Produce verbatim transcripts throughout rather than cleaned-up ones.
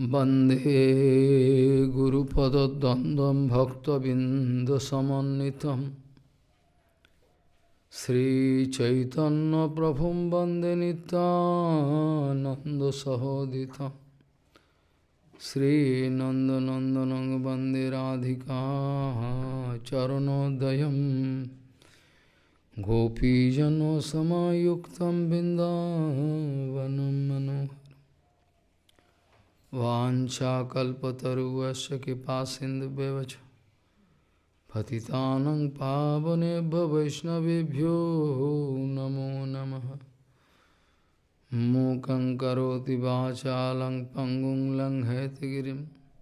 वन्दे गुरुपदद्वन्द्वं भक्तबिन्दसमन्वितं श्रीचैतन्यप्रभुं वन्दे नित्यानन्दसहोदितं श्रीनन्दनन्दनं वन्दे राधिका चरणोदयं गोपीजनसमायुक्तं बिन्दावनं मनोहरम् वाञ्छाकल्पतरुश्च कृपासिन्धुभ्यश्च पतितानं पावनेभ्यो वैष्णवेभ्यो नमो नमः। मूकं करोति वाचालं पङ्गुं लङ्घयतिगिरिं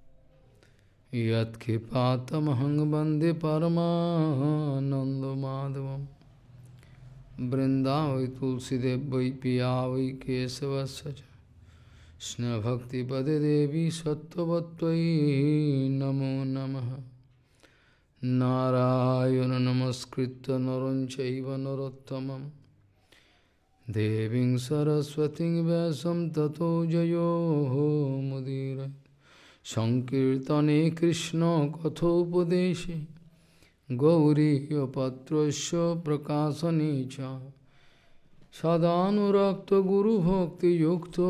यत्कृपातमहं वन्दे परमानन्दमाधवं। वृन्दावै तुलसीदेव वै पिया वै केशवस्य च कृष्णभक्तिपदे देवी सत्त्ववत्त्वयि नमो नमः। नारायण नमस्कृत्य नरं चैव नरोत्तमं देवीं सरस्वतीं व्यासं ततो जयो मुदीरये। संकीर्तने कृष्ण कथोपदेशे गौरीयपत्रस्य प्रकाशने च सदानुरक्त गुरुभक्तियुक्तो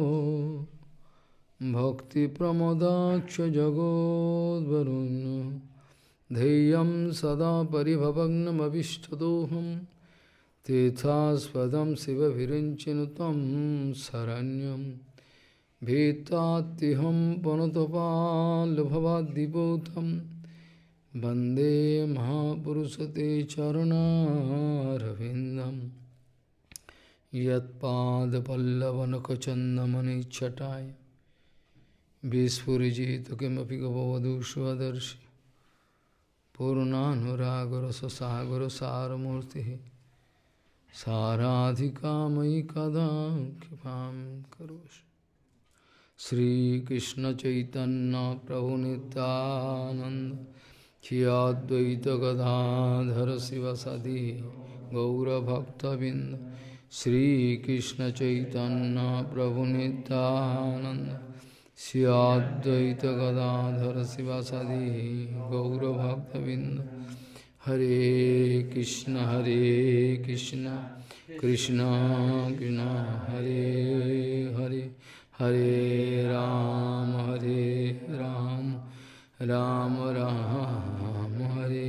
भक्तिप्रमोदाक्ष जगोद्वरुण्य ध्येयं सदा परिभवग्नमभिष्टदोहं तीर्थास्पदं शिवविरिञ्चिनुतं शरण्यं भीतात्तिहं पनुतपाल्भवाद्दिपूतं वन्दे महापुरुषते चरणारविन्दम्। यत्पादपल्लवनखचन्दमनिच्छटाय विस्फुरिजित किमपि गववधू स्वदर्शि पूर्णानुरागरससागरसारमूर्तिः साराधिकामयि कदा कृपां करोषि। श्रीकृष्णचैतन्य प्रभुनित्यानन्द श्री अद्वैत गदाधर शिवसदि गौरभक्तबिंद श्री कृष्ण चैतन्य प्रभु नित्यानंद श्री अद्वैत गदाधर शिवासादि गौरभक्तबिंद। हरे कृष्ण हरे कृष्ण कृष्ण कृष्ण हरे हरे हरे राम हरे राम राम राम हरे।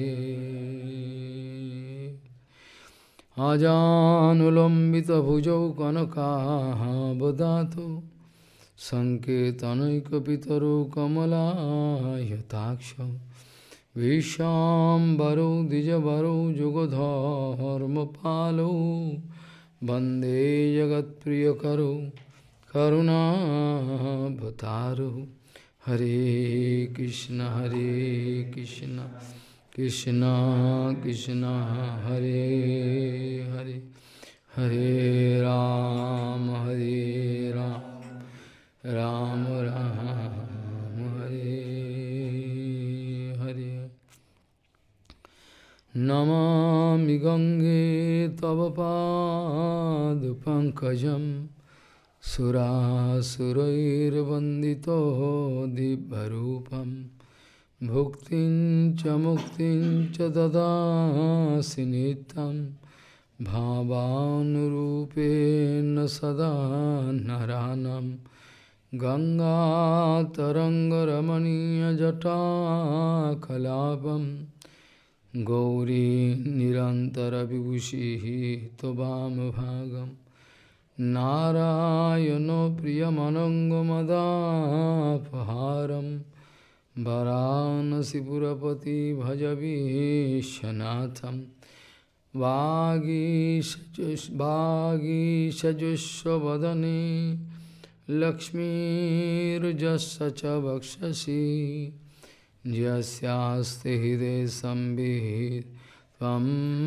आजानुलम्बितभुजौ कनकाबदातौ सङ्केतनैकपितरौ कमलायताक्षौ विश्वाम्बरौ द्विजवरौ जुगधर्मपालौ वन्दे जगत्प्रियकरौ करुणावतारौ। हरे कृष्ण हरे कृष्ण कृष्ण कृष्ण हरे हरे हरे राम हरे राम राम राम हरे हरे। नमामि गंगे तव पादपङ्कजं सुरासुरैर्वन्दितो दिव्यरूपम् भुक्तिं च मुक्तिं च ददासि नित्यं भावानुरूपेण सदा नरानं। गङ्गातरङ्गरमणीयजटाकलापं गौरी निरन्तरविभूषिः त्ववामभागं। नारायणो प्रियमनङ्गमदापहारं वाराणसीपुरपति भज विश्वनाथं। वागीशजुष्वदने लक्ष्मीर्यस्य च वक्षसि यस्यास्ति हृदये संवित् त्वं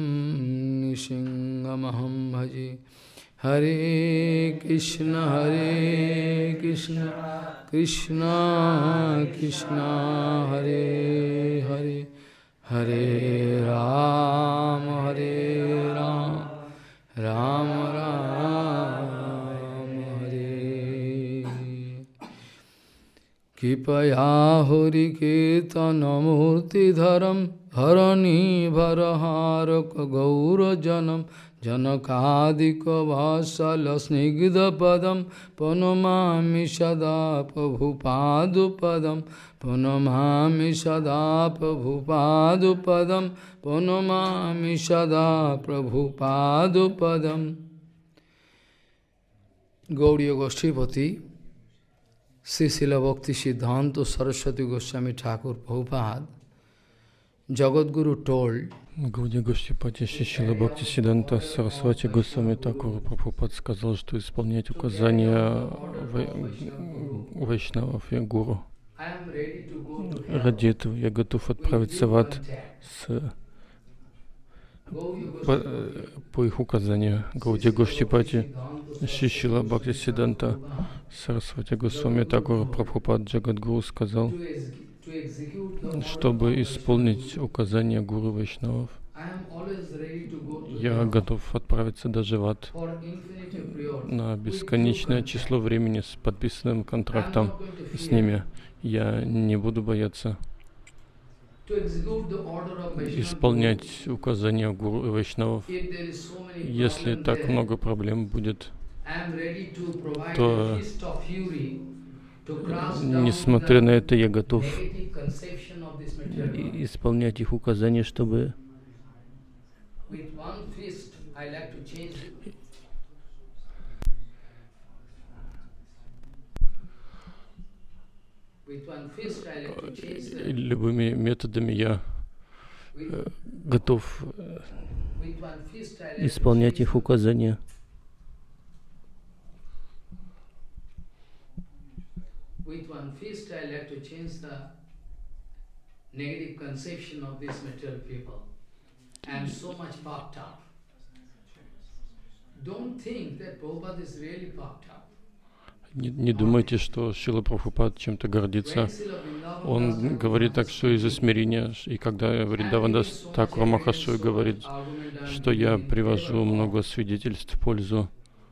नृसिंहमहं भजे। हरे कृष्ण हरे कृष्ण कृष्ण कृष्ण हरे हरे हरे राम हरे राम राम राम हरे। Kipaya Hari Ketanamurti Dharam Dharani Bharaharaka Gaura Janam Janakadika Vasala Snigdha Padam Panamami Sada Prabhupadu Padam Panamami Sada Prabhupadu Padam Panamami Sada Prabhupadu Padam. Gauriya Goshtipati Sri Srila Bhakti Siddhanta Saraswati Goswami Thakur Prabhupada, Jagadguru told, Гаудия Гошчипати Шрила Бхакти Сиддханта Сарасвати Госвами Такур Прабхупад сказал, что исполнять указания вайшнавов и гуру. Ради этого я готов отправиться в ад с, по, по их указанию. Гаудия Гошчипати Шрила Бхакти Сиддханта Сарасвати Госвами Такур Прабхупад Джагадгуру сказал, чтобы исполнить указания гуру вайшнавов, я готов отправиться даже в ад на бесконечное число времени с подписанным контрактом с ними. Я не буду бояться исполнять указания гуру и вайшнавов. Если так много проблем будет, то, несмотря на это, я готов исполнять их указания, чтобы любыми методами я э, готов э, исполнять их указания. With one fist, I like to change the negative conception of these material people. I am so much puffed up. Don't think that Prabhupada is really puffed up. Не, не думайте, что Шрила Прабхупад чем-то гордится. Он говорит так, что из-за смирения. И когда Вриндавандас Такур Махашой говорит, что я привожу много свидетельств в пользу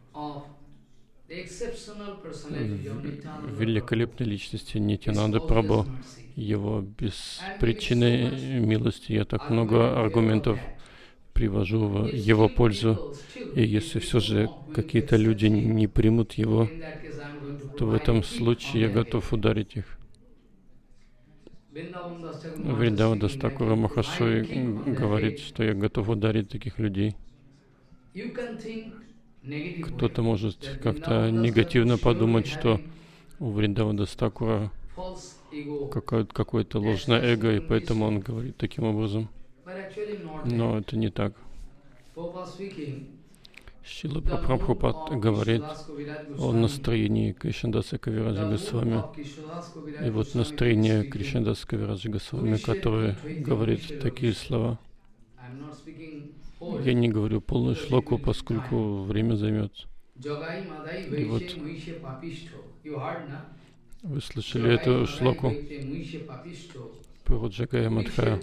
великолепной личности Нитьянанды Прабху, его беспричинной милости, я так много аргументов привожу в его пользу. И если все же какие-то люди не примут его, то в этом случае я готов ударить их. Вриндавандас Такур Махашой говорит, что я готов ударить таких людей. Кто-то может как-то негативно подумать, что у Вриндавандас Такура какое-то ложное эго, и поэтому он говорит таким образом. Но это не так. Шрила Прабхупад говорит о настроении Кришнадаса Кавираджа Госвами. И вот настроение Кришнадаса Кавираджа Госвами, который говорит такие слова. Я не говорю полную шлоку, поскольку время займет. И вот вы слышали эту шлоку про Джагая Мадхая.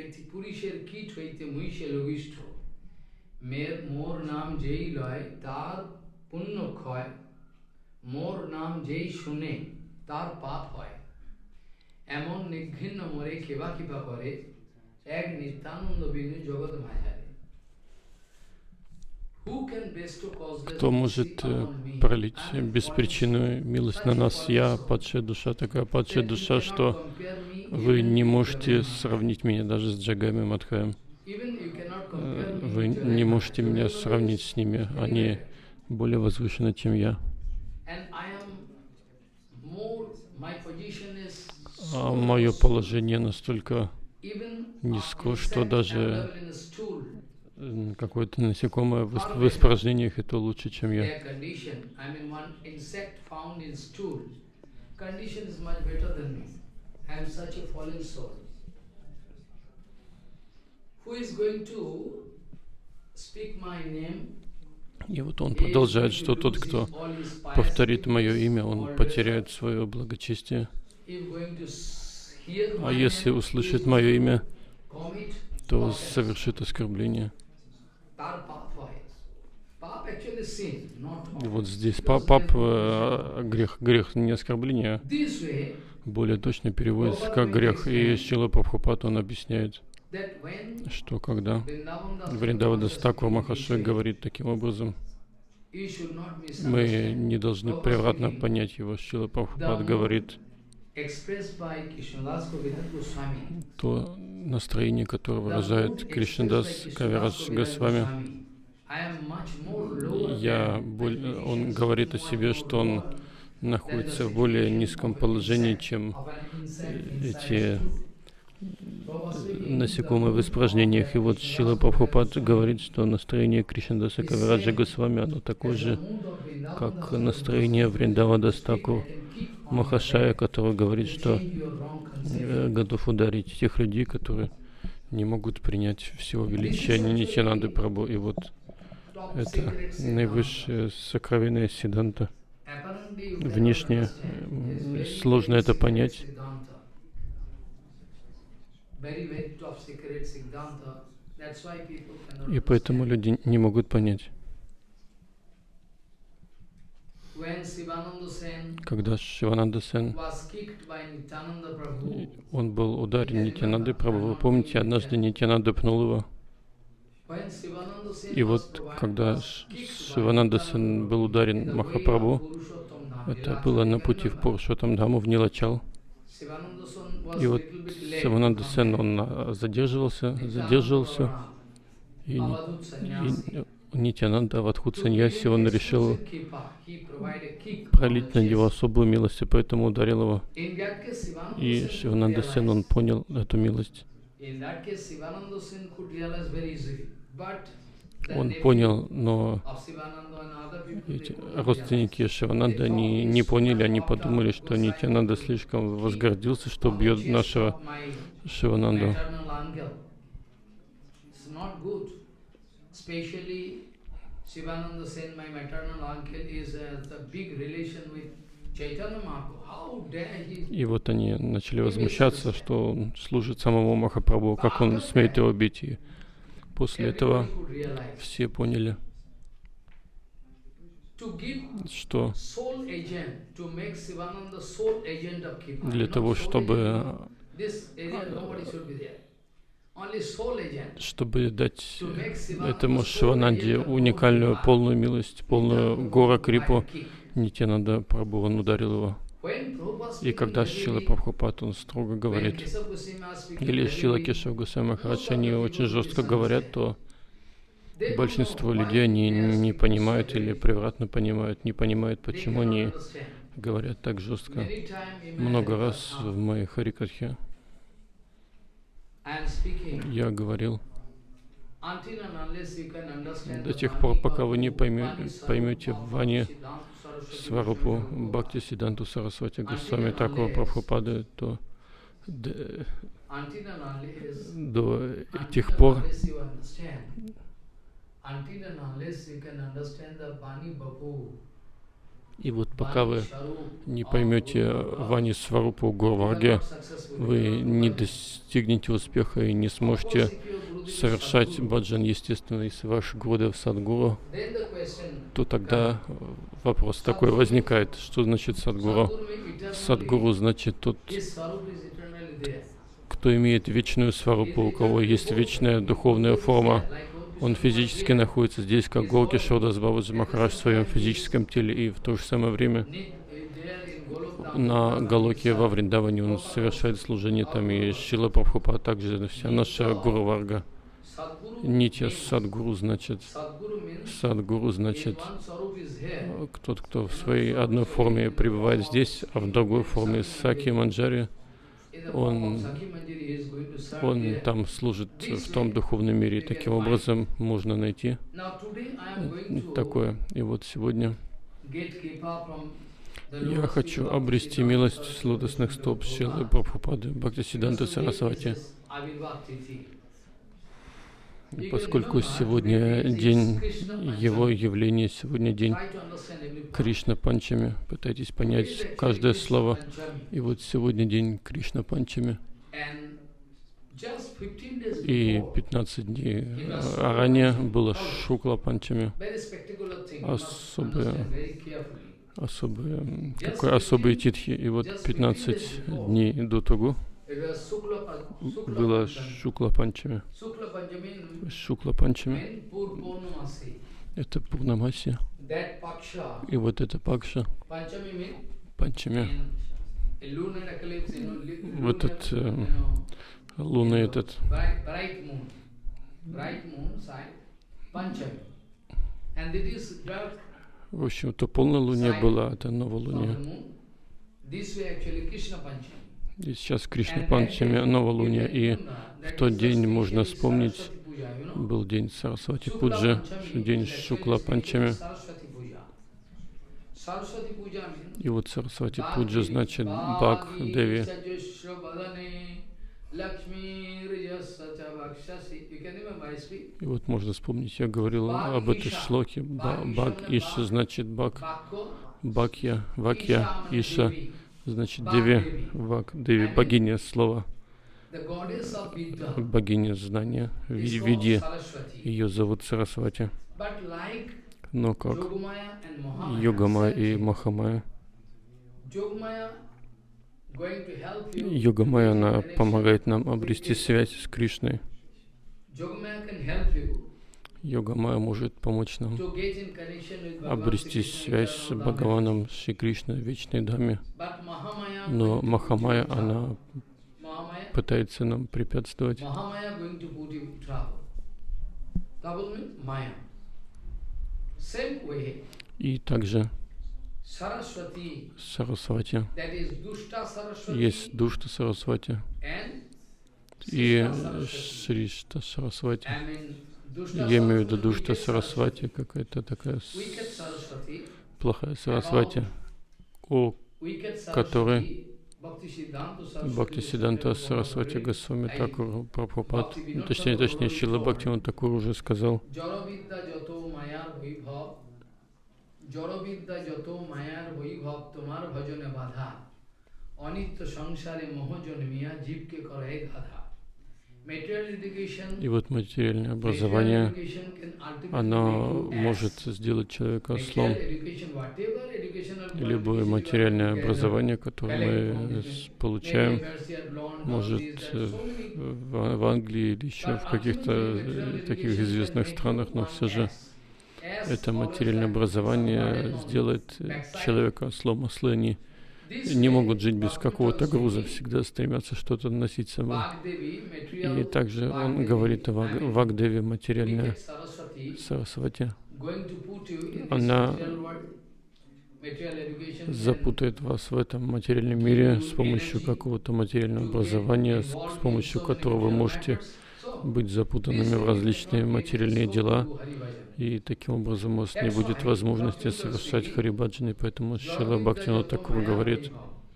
Кто может э, пролить беспричинную милость на нас? Я падшая душа, такая падшая душа, что вы не можете сравнить меня даже с Джагаями Мадхаем. Э, вы не можете меня сравнить с ними. Они более возвышены, чем я. А мое положение настолько низко, что даже какое-то насекомое в испражнениях, это лучше, чем я. И вот он продолжает, что тот, кто повторит мое имя, он потеряет свое благочестие. А если услышит мое имя, то совершит оскорбление. Вот здесь пап, пап э, грех, грех не оскорбление, более точно переводится как грех. И Шрила Прабхупад, он объясняет, что когда Вриндавадас Такур Махашой говорит таким образом, мы не должны превратно понять его. Шрила Прабхупад говорит, то настроение, которое выражает Кришнадас Кавирадж Госвами, я более, он говорит о себе, что он находится в более низком положении, чем эти насекомые в испражнениях. И вот Шрила Прабхупад говорит, что настроение Кришнадаса Кавираджа Госвами, оно такое же, как настроение Вриндавадас Такур Махашая, который говорит, что э, готов ударить тех людей, которые не могут принять всего величия Нитьянанды Прабху. И вот это наивысшее сокровенное сиддханта. Внешне э, сложно это понять. И поэтому люди не могут понять. Когда Шивананда Сен, он был ударен Нитьянандой Прабху. Вы помните, однажды Нитьянанда пнул его. И вот когда Шивананда Сен был ударен Махапрабху, это было на пути в Пурушоттам-дхаму, в Нилачал. И вот Шивананда Сен, он задерживался, задерживался, и, и Нитьянанда Авадхут Саньяси, он решил пролить на него особую милость, и поэтому ударил его. И Шивананда Сен, он понял эту милость. Он понял, но эти родственники Шивананда, они не поняли, они подумали, что Нитьянанда слишком возгордился, что бьет нашего Шивананду. Shivananda Sen, my maternal uncle, is uh, the big relation with Chaitanya Mahaprabhu. How dare he? И вот они начали возмущаться, что он служит самому Махапрабху, как он смеет его бить. И после этого все поняли, что для того, чтобы чтобы дать этому Шивананде уникальную полную милость, полную гора Крипу, Нитьянанда Прабху, он ударил его. И когда Шрила Прабхупад, он строго говорит, или Шрила Кешава Госвами Махарадж, они очень жестко говорят, то большинство людей, они не понимают или превратно понимают, не понимают, почему они говорят так жестко. Много раз в моей Харикатхе я говорил, до тех пор, пока вы не поймете, поймете Вани Сварупу Бхактисиддханту Сарасвати Госвами Такура Прабхупады, то до, до тех пор и вот пока вы не поймете Вани Сварупу Гурварге, вы не достигнете успеха и не сможете совершать баджан естественно, если ваш Гурудев Садгуру, то тогда вопрос такой возникает, что значит Садгуру? Садгуру значит тот, кто имеет вечную сварупу, у кого есть вечная духовная форма. Он физически находится здесь, как Гауракишор Кишордас Бабаджи Махарадж в своем физическом теле, и в то же самое время на Галоке во Вриндаване он совершает служение там, и Шрила Прабхупада, также вся наша Гуру Варга. Нитья Садгуру значит, Садгуру значит тот, кто в своей одной форме пребывает здесь, а в другой форме Саки Манджари. Он, он там служит в том духовном мире. И таким образом можно найти такое. И вот сегодня я хочу обрести милость с лотосных стоп Шрилы Прабхупады Бхактисиддханты Сарасвати. И поскольку сегодня день его явления, сегодня день Кришна Панчами, пытайтесь понять каждое слово. И вот сегодня день Кришна Панчами. Just fifteen days И before, пятнадцать дней it was а, Shukla ранее Panchami. было How? Шукла Панчами. Very spectacular thing. You must Особое, understand very carefully. особое, Just такой особый fifteen, титхи. И вот just fifteen days пятнадцать before, дней до того it was Shukla, Pan- Shukla было Panchami. Шукла Панчами. Shukla Panchami Шукла Панчами. meant Purnamasi. Это Пурнамаси. That Paksha, И вот это Пакша Panchami means Панчами. in a lunar eclipse, you know, li- В этот lunar, э, you know, лунный you know, этот bright, bright moon, bright moon side, Panchami. And it is dark в общем, то полнолуние было, а это from новолуние. the moon. This way actually Krishna Panchami. И сейчас Кришна And that Панчами, day, новолуние. in И that в that тот is день the можно special вспомнить, Saraswati Puja, you know. был день Сарасвати Shukla Пуджи, Panchami день is actually Шукла speaking Панчами. Saraswati Puja. Saraswati Puja means И вот Сарасвати Bhag Пуджа Devi, значит Bhagi Бхаг Деви. Sajashra Badane, Lakshmi Rajascha Vakshasi. You can remember I speak. И вот можно вспомнить, я говорил Бхаг об этой Иша. шлоке. Ба- Бхаг Бхаг Иша Иша Бхаг. значит Бхаг, Bhakko, Бхакья, Вакья, Isha means Иша Devi, значит Бхаг Деви, Деви. Вак Деви, I mean, богиня слова, the goddess of Vidya богиня знания, is ви- called Видьи. Saraswati. Ее зовут Сарасвати. But like Но как Yogamaya and Mahamaya, Йогамая same и thing. Махамая. Yogamaya going to help you Йогамая, to она make connection помогает нам with обрести Krishna. связь с Кришной. Yogamaya can help you Йогамая может помочь нам to get in connection with Bhagavan обрести Sri Krishna, связь с eternal Dhamma. Бхагаваном Шри Кришной, вечной Даме. But Mahamaya Но going to put you Махамая, in trouble. она Mahamaya, пытается нам препятствовать. Mahamaya going to put you in trouble. Trouble means Maya. Same way, И также Saraswati, Сарасвати. that is Dushta Saraswati Есть Душта Сарасвати and и Srishta Saraswati. Сришта Сарасвати. I mean, Dushta Я имею в виду Saraswati, Душта wicked Сарасвати, какая-то такая с- Wicked Saraswati, плохая Сарасвати, о wicked которой Saraswati, Bhaktisiddhanta Saraswati, Бхактисиданта Goswami Сарасвати Bhagavad Госвами I- Такур Прабхупад, Bhakti Vinod точнее, Thakur точнее, wrote Шрила for Бхактивинод Такур уже сказал, Jaravidya jato mayar vaibhav, Jaravidya jato mayar vaibhav, tomar bhajane badha, anitya sangsare moho janmiya, jivke karaye gadha. Material education, и вот материальное material образование, education can ultimately оно make you может ass. сделать человека Material ослом. education, whatever educational И любое qualification you материальное are together, образование, которое collect мы from с- this, получаем, maybe Persia, blonde, может, all these, э, that, so many. в, в Англии или еще в каких-то э, таких известных странах, но все же это материальное образование сделает э, человека ослом. Ослы, они не могут жить без какого-то груза, всегда стремятся что-то носить с собой. И также он говорит о Ваг- Вагдеве, материальная Сарасвати. Она запутает вас в этом материальном мире с помощью какого-то материального образования, с, с помощью которого вы можете быть запутанными в различные материальные дела, и таким образом у вас не будет возможности совершать харибаджаны. Поэтому Шрила Бхактивинод Такур говорит,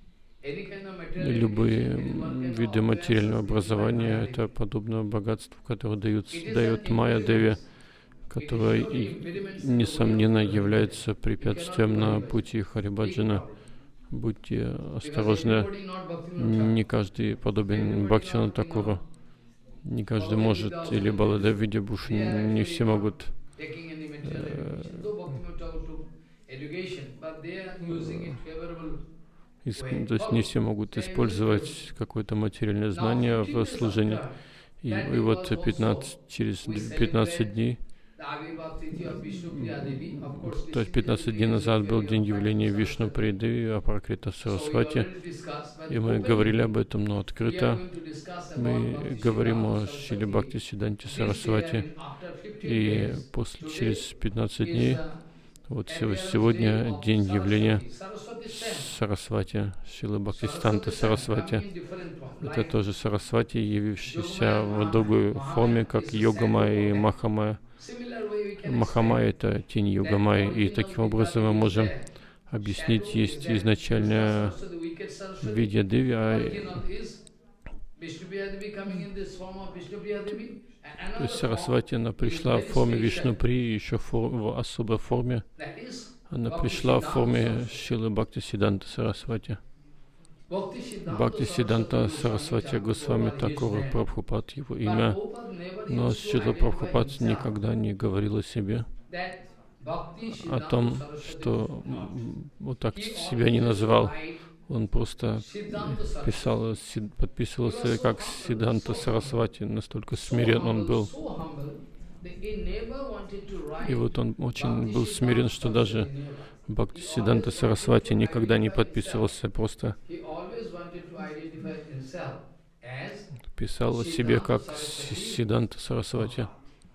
любые м, виды материального образования — это подобно богатству, которое дают, дает Майя Деви, которое, и, несомненно, является препятствием на пути харибаджана. Будьте осторожны, не каждый подобен Бхактивиноду Такуру. Не каждый может, или Баладев Видьябхушан, не все могут э, исп- то есть не все могут использовать какое-то материальное знание в служении. И, и вот пятнадцать, через пятнадцать дней, то есть пятнадцать дней назад был день явления Вишну Придеви, Апракрита Сарасвати, и мы говорили об этом, но открыто мы говорим о Шриле Бхактисиданте Сарасвати, и после, через пятнадцать дней, вот сегодня день явления Сарасвати, Шрилы Бхактисиданты Сарасвати. Это тоже Сарасвати, явившийся в другой форме, как Йогамая и Махамая. Махамая — это тень Йогамая, и таким образом мы можем объяснить, есть изначальная Видья Деви, а то есть Сарасвати, она пришла в форме Вишнупри, еще в особой форме. Она пришла в форме Шрилы Бхактисиданты Сарасвати. Бхактисиддханта Сарасвати Госвами Такура Прабхупад, его имя, но Шрила Прабхупад никогда не говорил о себе, о том, что вот так себя не называл. Он просто писал, подписывался как Сиддханта Сарасвати, настолько смирен он был. И вот он очень был смирен, что даже Бхактисиддханта Сарасвати никогда не подписывался, просто писал о себе как Сиддханта Сарасвати.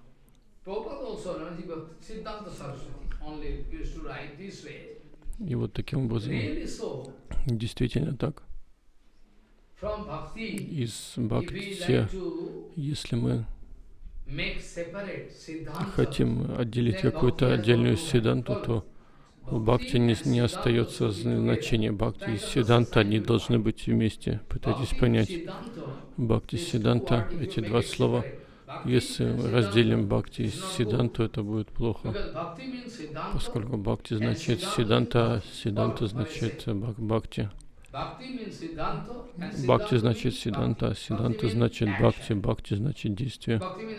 И вот таким образом, действительно так. Из бхакти, если мы хотим отделить какую-то отдельную сиддханту, то у бхакти не, не остается значения. Бхакти и сиддханта, они должны быть вместе. Пытайтесь понять. Бхакти, сиддханта, эти два слова. Если мы разделим бхакти и сиддханту, это будет плохо. Поскольку бхакти значит сиддханта, а сиддханта значит бхакти. Бхакти значит сиддханта, сиддханта значит бхакти, бхакти значит действие.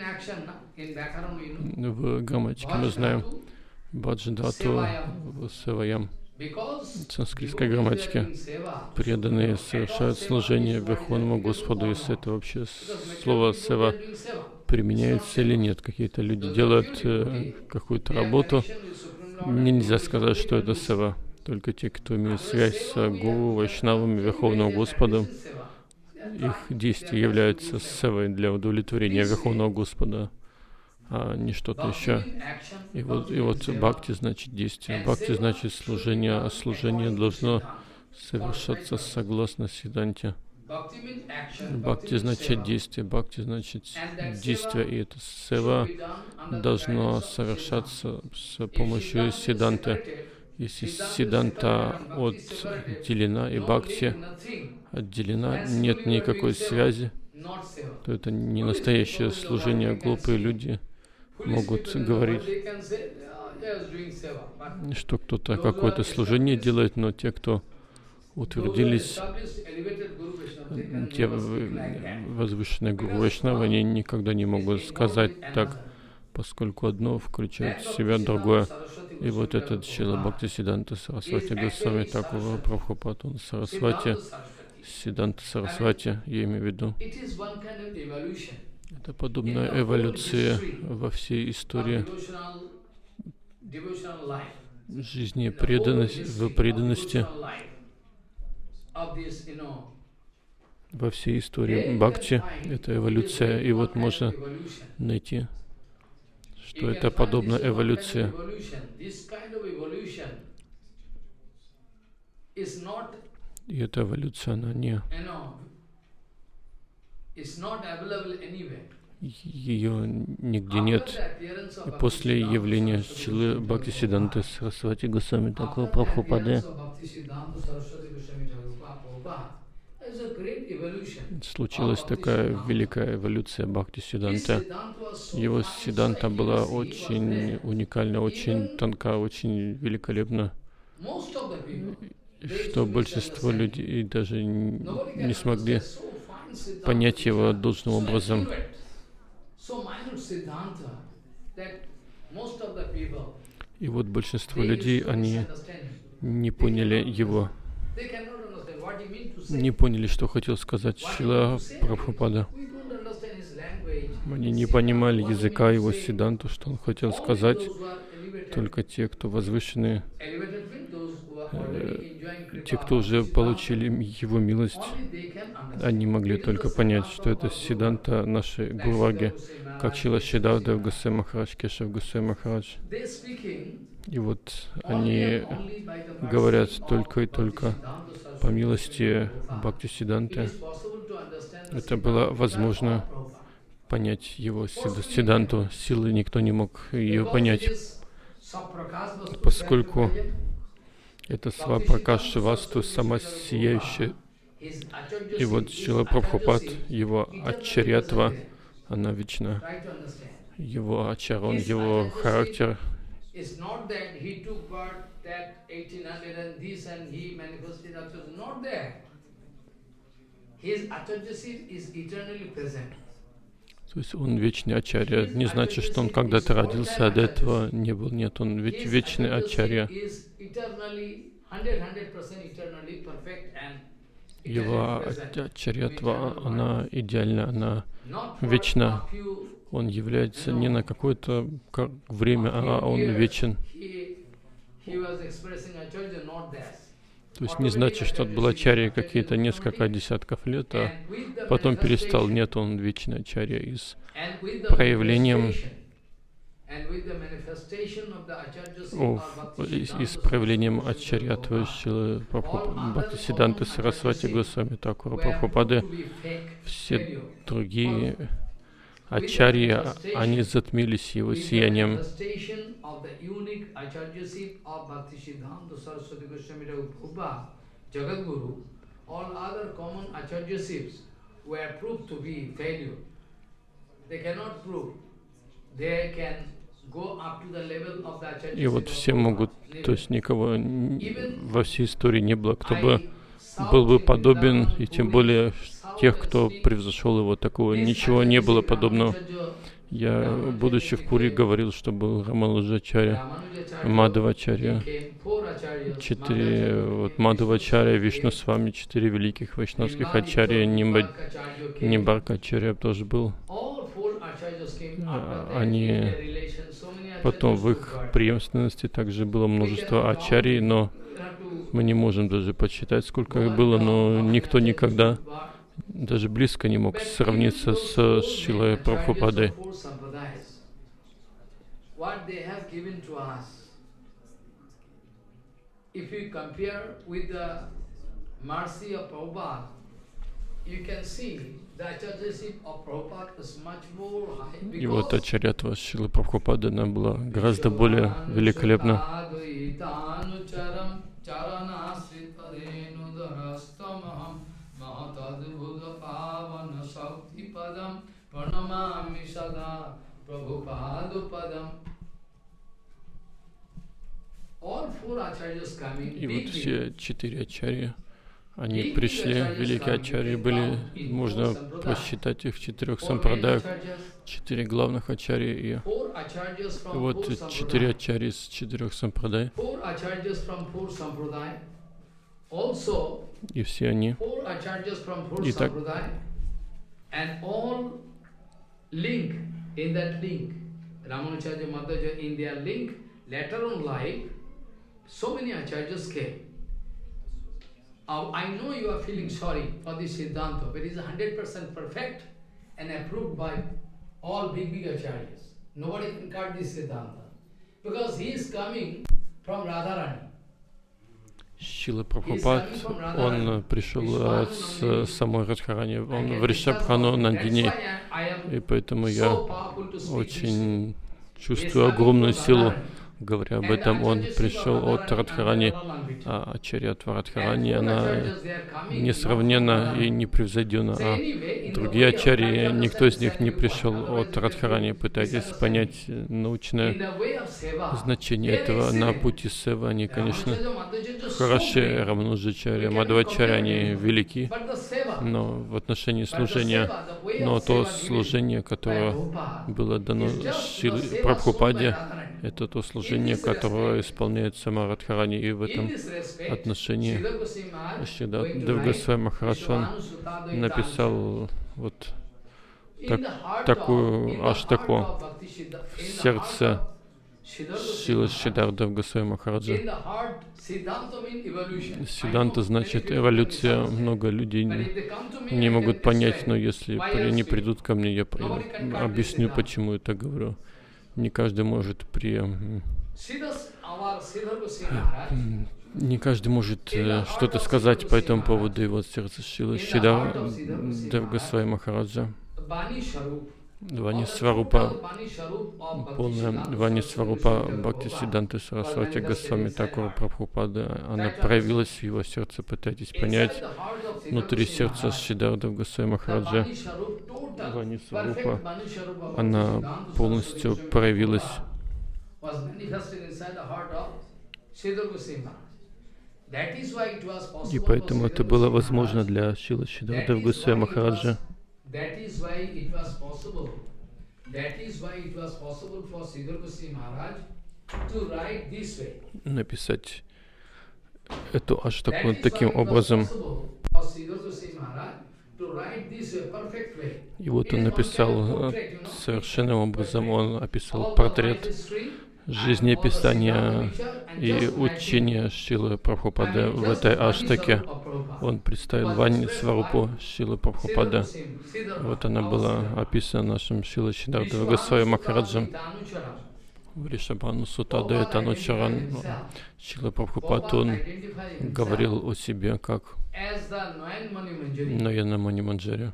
В грамматике мы знаем бадждату севаям. В санскритской грамматике преданные совершают служение Верховному Господу. Если это вообще слово сева применяется или нет. Какие-то люди делают э, какую-то работу. Нельзя сказать, что это сева. Только те, кто имеет связь с гуру, вайшнавами, Верховным Господом, их действия являются севой для удовлетворения Верховного Господа, а не что-то еще. И вот, и вот бхакти значит действие, бхакти значит служение, а служение должно совершаться согласно сиддханте. Бхакти значит действие, бхакти значит действие, и это сева должно совершаться с помощью сиддханты. Если сиддханта отделена и бхакти отделена, нет никакой связи, то это не настоящее служение. Глупые люди могут говорить, что кто-то какое-то служение делает, но те, кто утвердились, те возвышенные гуру вайшнавы, они никогда не могут сказать так, поскольку одно включает в себя другое. И вот этот Шрила Бхактисиддханта Сарасвати Госвами Такура Прабхупад, он Сарасвати, Сиддханта Сарасвати, я имею в виду. Это подобная эволюция во всей истории жизни преданности, в преданности, во всей истории бхакти. Это эволюция, и вот можно найти, что это подобно эволюции. И эта эволюция, она не... Ее нигде нет. И после явления Шрилы Бхактисиддханты Сарасвати Госвами Такура Прабхупады случилась такая великая эволюция Бхактисиддханты. Его сиддханта была очень уникальна, очень тонка, очень великолепна, что большинство людей даже не смогли понять его должным образом. И вот большинство людей, они не поняли его, не поняли, что хотел сказать Шрила Прабхупада. Они не понимали языка его сиддханту, что он хотел сказать. Только те, кто возвышенные, э, те, кто уже получили его милость, они могли только понять, что это сиддханта нашей Гурваги, как Шрила Шридхар Госвами Махарадж, Кешав Госвами Махарадж. И вот они говорят только и только по милости Бхактисиддханты. Это было возможно понять его сиддханту. Силой никто не мог ее понять, поскольку это Свапракаш Васту, сама сияющая. И вот Шрила Прабхупад, его ачарьятва, она вечна. Его ачарон, его характер. То есть он вечный ачарья. Не значит, что он когда-то родился, а до этого не был. Нет, он ведь вечный ачарья. Его ачарьятва, она идеальна, она вечна. Он является не на какое-то время, а он вечен. То есть не значит, что это был ачарья какие-то несколько десятков лет, а потом перестал. Нет, он вечный ачарья. И с проявлением, о, и, и с проявлением ачарьятвы Шрилы Бхактисиддханты Сарасвати Госвами Такура Прабхупады, все другие ачарьи, они затмились его сиянием. И вот все могут, то есть никого во всей истории не было, кто бы был бы подобен, и тем более тех, кто превзошел его, такого ничего не было подобного. Я, будучи в Пури, говорил, что был Рамануджачарья, Мадхавачарья, четыре, вот Мадхавачарья, Вишну Свами, четыре великих вайшнавских ачарья, Нимбаркачарья тоже был. Они, потом в их преемственности также было множество ачарий, но мы не можем даже подсчитать, сколько их было, но никто никогда даже близко не мог сравниться с Шрилой Прабхупадой. И вот ачарьятва Шрилы Прабхупады, она была гораздо более великолепна. И вот все четыре ачарьи, они пришли, великие ачарьи были, можно посчитать их в четырех сампрадаях, четыре главных ачарьи, и вот четыре ачарьи из четырех сампрадай. И все они. Итак, so many acharyas came. Uh, I know you are feeling sorry for this Siddhanta, but it is one hundred percent perfect and approved by all big, big acharyas. Nobody can cut this Siddhanta. Because he is coming from Radharani. Шрила Прабхупад, он пришел от самой Радхарани, он в Ришабхану Нандини, и поэтому я очень чувствую огромную силу. Говоря об этом, он пришел от Радхарани, а ачарьятва Радхарани, она несравненна и непревзойденна, а другие ачарьи, никто из них не пришел от Радхарани. Пытайтесь понять научное значение этого на пути севы. Они, конечно, хороши, Рамануджачарья, Мадхавачарья, они велики, но в отношении служения, но то служение, которое было дано Шриле Прабхупаде, это то служение, которое исполняет сама Радхарани, и в этом отношении Шридхар Госвами Махарадж, он написал вот так, такую аштаку в сердце Шрилы Шридхар Госвами Махараджа. Сиддханта значит эволюция. Много людей не, не могут понять, но если они придут ко мне, я объясню, почему я так говорю. Не каждый может при... Не каждый может э, что-то сказать по этому поводу. И вот сердце Шрилы Шридхар Госвами Махараджа, Вани Сварупа, полная Вани Сварупа Бхактисиддханты Сарасвати Госвами Такура Прабхупады, она проявилась в его сердце. Пытайтесь понять, внутри сердца Шридхар Госвами Махараджа Вани Сварупа, она полностью проявилась. И поэтому это было возможно для Шрилы Шридхара Госвами Махараджа. Написать эту аштаку вот таким образом. И вот он написал совершенным образом, он описал портрет жизнеописания и учения Шрилы Прабхупады в этой аштаке. Он представил Вани Сварупу Шрилы Прабхупады. Вот она была описана нашим Шрилой Шридхара Госвами Махараджем. Вришабхану Сутада Танучаран. Шрила Прабхупад, он говорил о себе как Наяна Мани Манджари.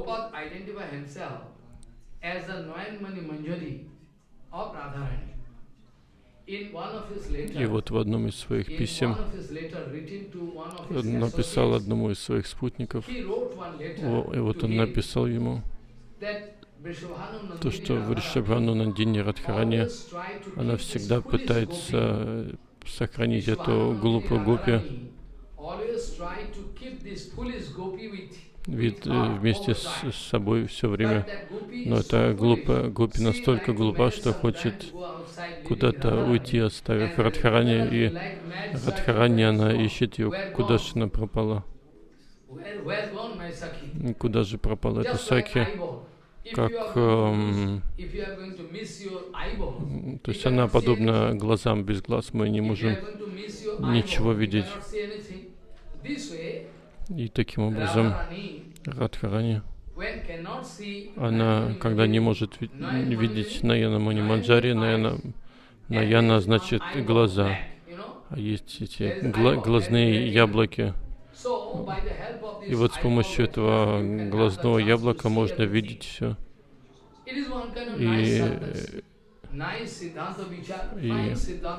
И вот в одном из своих писем он написал одному из своих спутников, о, и вот он написал ему то, что Вришабхану Нандини Радхарани, она всегда пытается сохранить эту глупую гопи, вид вместе с, с собой все время. Но эта глупая гопи настолько глупа, что хочет куда-то уйти, оставив Радхарани, и Радхарани, она ищет ее, куда же она пропала. Куда же пропала эта Саки? Как, эм, то есть она подобна глазам, без глаз мы не можем ничего видеть. И таким образом Радхарани, она, когда не может ви видеть Наяна Мани Манджари, Наяна, Наяна значит глаза, а есть эти гла глазные яблоки. И вот с помощью этого глазного яблока можно видеть все. И, и,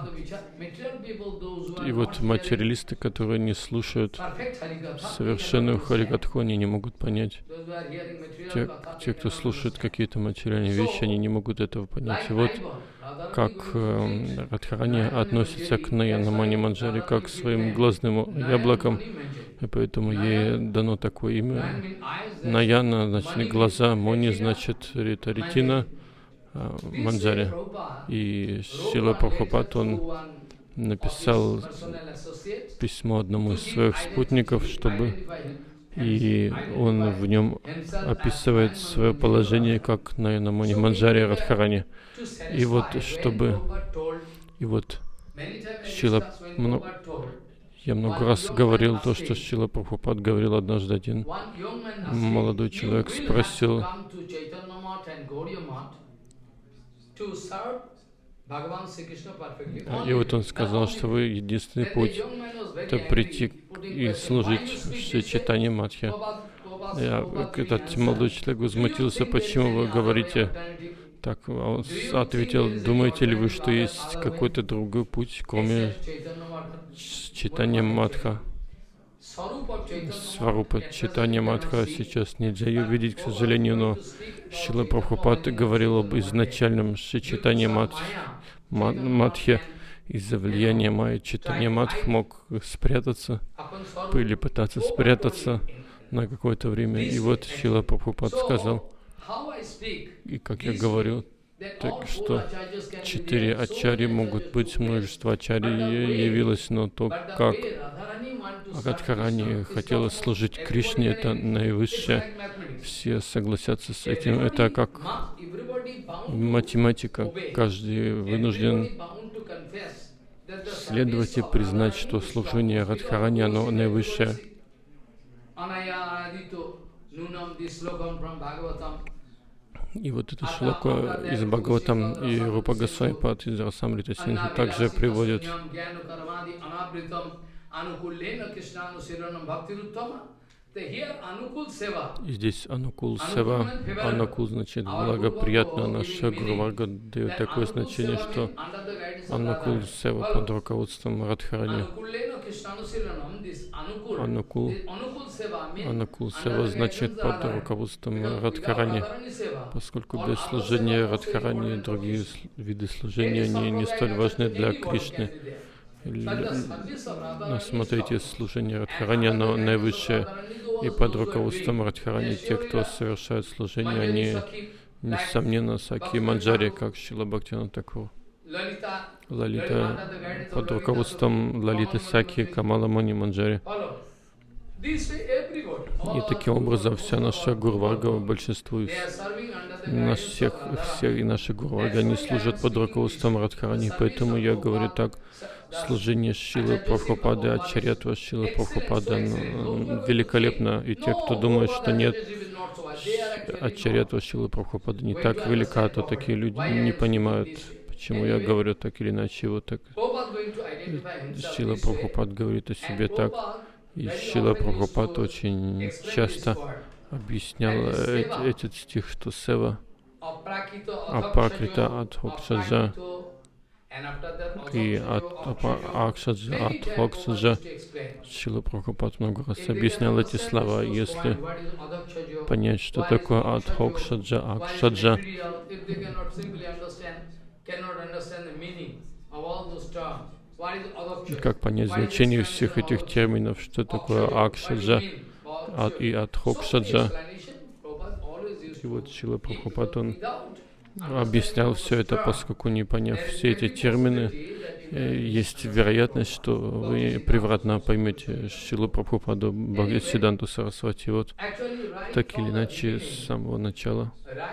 и вот материалисты, которые не слушают совершенную Харикатху, они не могут понять. Те, те, кто слушает какие-то материальные вещи, они не могут этого понять. И вот как э, Радхарани относится к Наяна Мани Манджари, как к своим глазным яблокам. И поэтому ей дано такое имя. Наяна значит глаза, Мони значит ретина, Манджари. И Шрила Прабхупад, он написал письмо одному из своих спутников, чтобы и он в нем описывает свое положение как Наяна Мани Манджари Радхарани. И вот чтобы и вот Шрила много Я много раз говорил то, что Шрила Прабхупад говорил однажды. Один молодой человек спросил, и вот он сказал, что вы единственный путь — это прийти и служить Шри Чайтанья Мадхья. Я, этот молодой человек возмутился, почему вы говорите так. Он ответил, думаете ли вы, что есть какой-то другой путь, кроме Чайтанья Мадха? Сварупа Чайтанья Мадха сейчас нельзя ее видеть, к сожалению, но Шрила Прабхупад говорил об изначальном Шри Чайтанья Мадхе. Из-за влияния Майя Чайтанья Мадх мог спрятаться или пытаться спрятаться на какое-то время. И вот Шрила Прабхупад сказал, и как я говорю, так что четыре ачарьи могут быть, множество ачарьи явилось, но то, как Радхарани хотела служить Кришне, это наивысшее. Все согласятся с этим. Это как математика. Каждый вынужден следовать и признать, что служение Радхарани, оно наивысшее. И вот это шлока из Бхагаватам и Рупа Госвами Пад из Расамрита Синдху также приводят. И здесь Анукул Сева. Анукул значит благоприятно. Наша Гуру Варга дает такое значение, что Анукул Сева под руководством Радхарани. Анукул. Анукул Сева значит под руководством Радхарани, поскольку без служения Радхарани и другие виды служения они не столь важны для Кришны. Ну, смотрите, служение Радхарани, оно наивысшее, и под руководством Радхарани те, кто совершает служение, они, несомненно, Саки Манджари, как Шрила Бхактивинода Тхакур. Лалита под руководством Лалиты Саки Камала Мани Манджари. И таким образом вся наша Гурварга, большинство из нас всех, все и наши Гурварга, они служат под руководством Радхарани. Поэтому я говорю так, служение Шрилы Прабхупады, Ачарьятва Шрилы Прабхупады великолепно. И те, кто думает, что нет, Ачарьятва Шрилы Прабхупады не так велика, то такие люди не понимают, почему я говорю так или иначе. Вот так Шрила Прабхупад говорит о себе так. И Шрила Прабхупад очень часто объяснял этот стих, что Сева Апракрита Адхоксаджа и Акшаджа Адхоксаджа. Шрила Прабхупад много раз объяснял эти слова. Если понять, что такое Адхоксаджа, Акшаджа, как понять значение всех этих терминов, что такое Акшаджа и Адхоксаджа. И вот Шрила Прабхупад, он объяснял все это, поскольку, не поняв все эти термины, есть вероятность, что вы превратно поймете Шрилу Прабхупаду, Бхактисиддханту Сарасвати. Вот так или иначе, с самого начала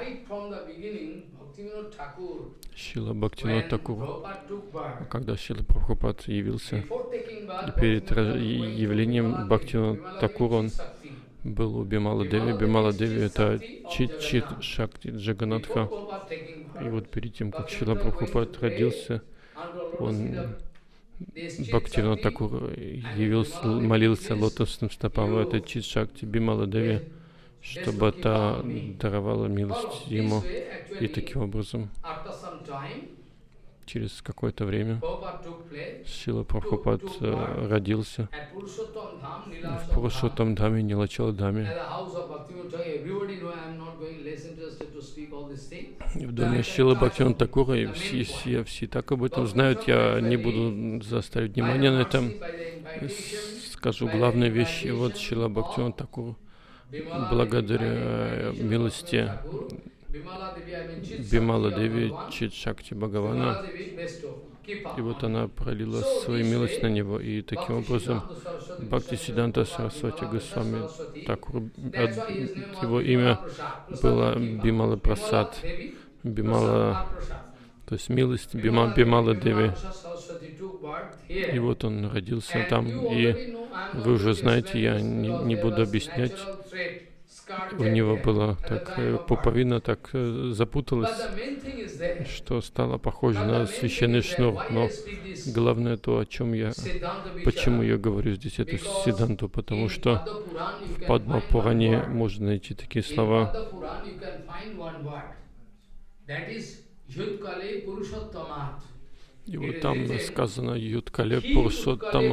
Шрила Бхактивинода Тхакур, когда Шрила Прабхупад явился, и перед явлением Бхактивинода Тхакура он был у Бимала Деви. Бимала Деви — это чит-чит Шакти Джаганатха. И вот перед тем, как Шрила Прабхупад родился, он, Бхактивинода Тхакур, явился, молился лотосным стопам этой чит Шакти Бимала Деви, чтобы та даровала милость ему. И таким образом, через какое-то время Шрила Прабхупад э, родился в Пурушоттам Dhаме, Нилачала Dhаме. И в доме Шрилы Бхактивинода Тхакура, и все, все, все так об этом знают, я не буду заострять внимание на этом. Скажу главные вещи. Вот Шрила Бхактивинода Тхакур, благодаря милости Бимала Деви, чит Шакти Бхагавана, и вот она пролила свою милость на него, и таким образом Бхактисиддханта Сарасвати Госвами Тхакур, его имя было Бимала Прасад, Бимала, то есть милость Бима, Бимала Деви. И вот он родился там, и вы уже знаете, я не, не буду объяснять. У него была так, пуповина так запуталась, что стало похоже на священный шнур. Но главное то, о чем я, почему я говорю здесь эту Сиддханту, потому что в Падма Пуране можно найти такие слова. И вот там сказано Юдкале Пурушоттама.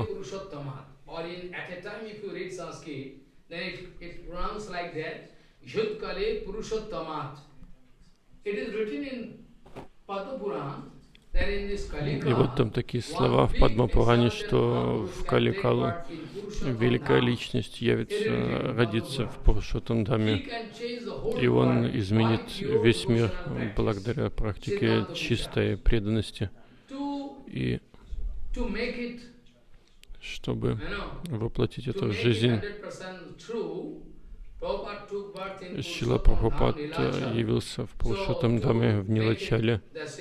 Then it, it runs like that, Yudkale Purushottamat. It is written in Padma Purana, that in this Kali Kala, и вот там такие слова в Падма Пуране, что в Кали Калу великая личность явится, родится в Пурушоттам Dhаме, и он изменит весь мир благодаря практике чистой преданности. И чтобы воплотить это в жизнь, Шрила Прабхупад явился в Пурушоттам Dhаме в Нилачале.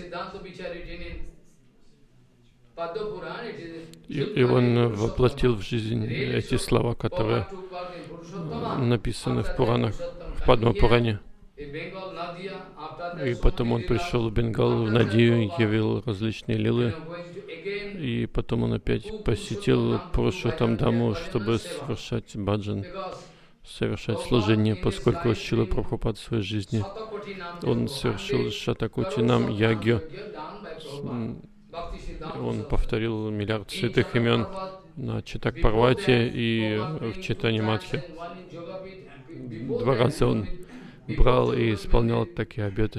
И, и он воплотил в жизнь эти слова, которые написаны в Пуранах, в Падма Пуране. И потом он пришел в Бенгал, в Надию, явил различные лилы. И потом он опять посетил Пурушоттам Дхаму, чтобы совершать баджан, совершать служение, поскольку Шрила Прабхупад в своей жизни он совершил Шатакотинам ягью. Он повторил миллиард святых имен на Читак-Парвате и в Читани-Матхе. Два раза он брал и исполнял такие обеты.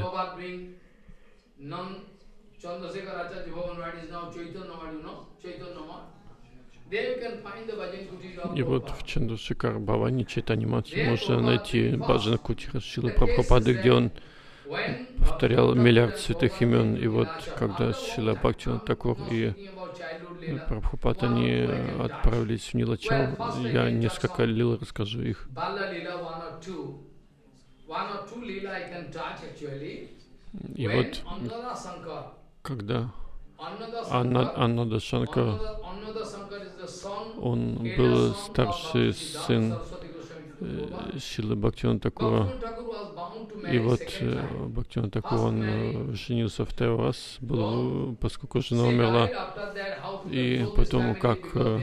И вот в Чандрашекар Бхавани Чайтанья Махапрабху можно найти Баджан Кутира Шрилы Прабхупады, где он повторял миллиард святых имен. И вот когда Шрила Бхактивинода Тхакур и Прабхупад, они отправились в Нилачал, я несколько лил расскажу их. И вот когда Аннада Шанкар, он был старший сын Шрилы Бхактивинода Тхакура, и вот Бхактивинода Тхакур, он женился второй раз, был, поскольку жена умерла, и потом как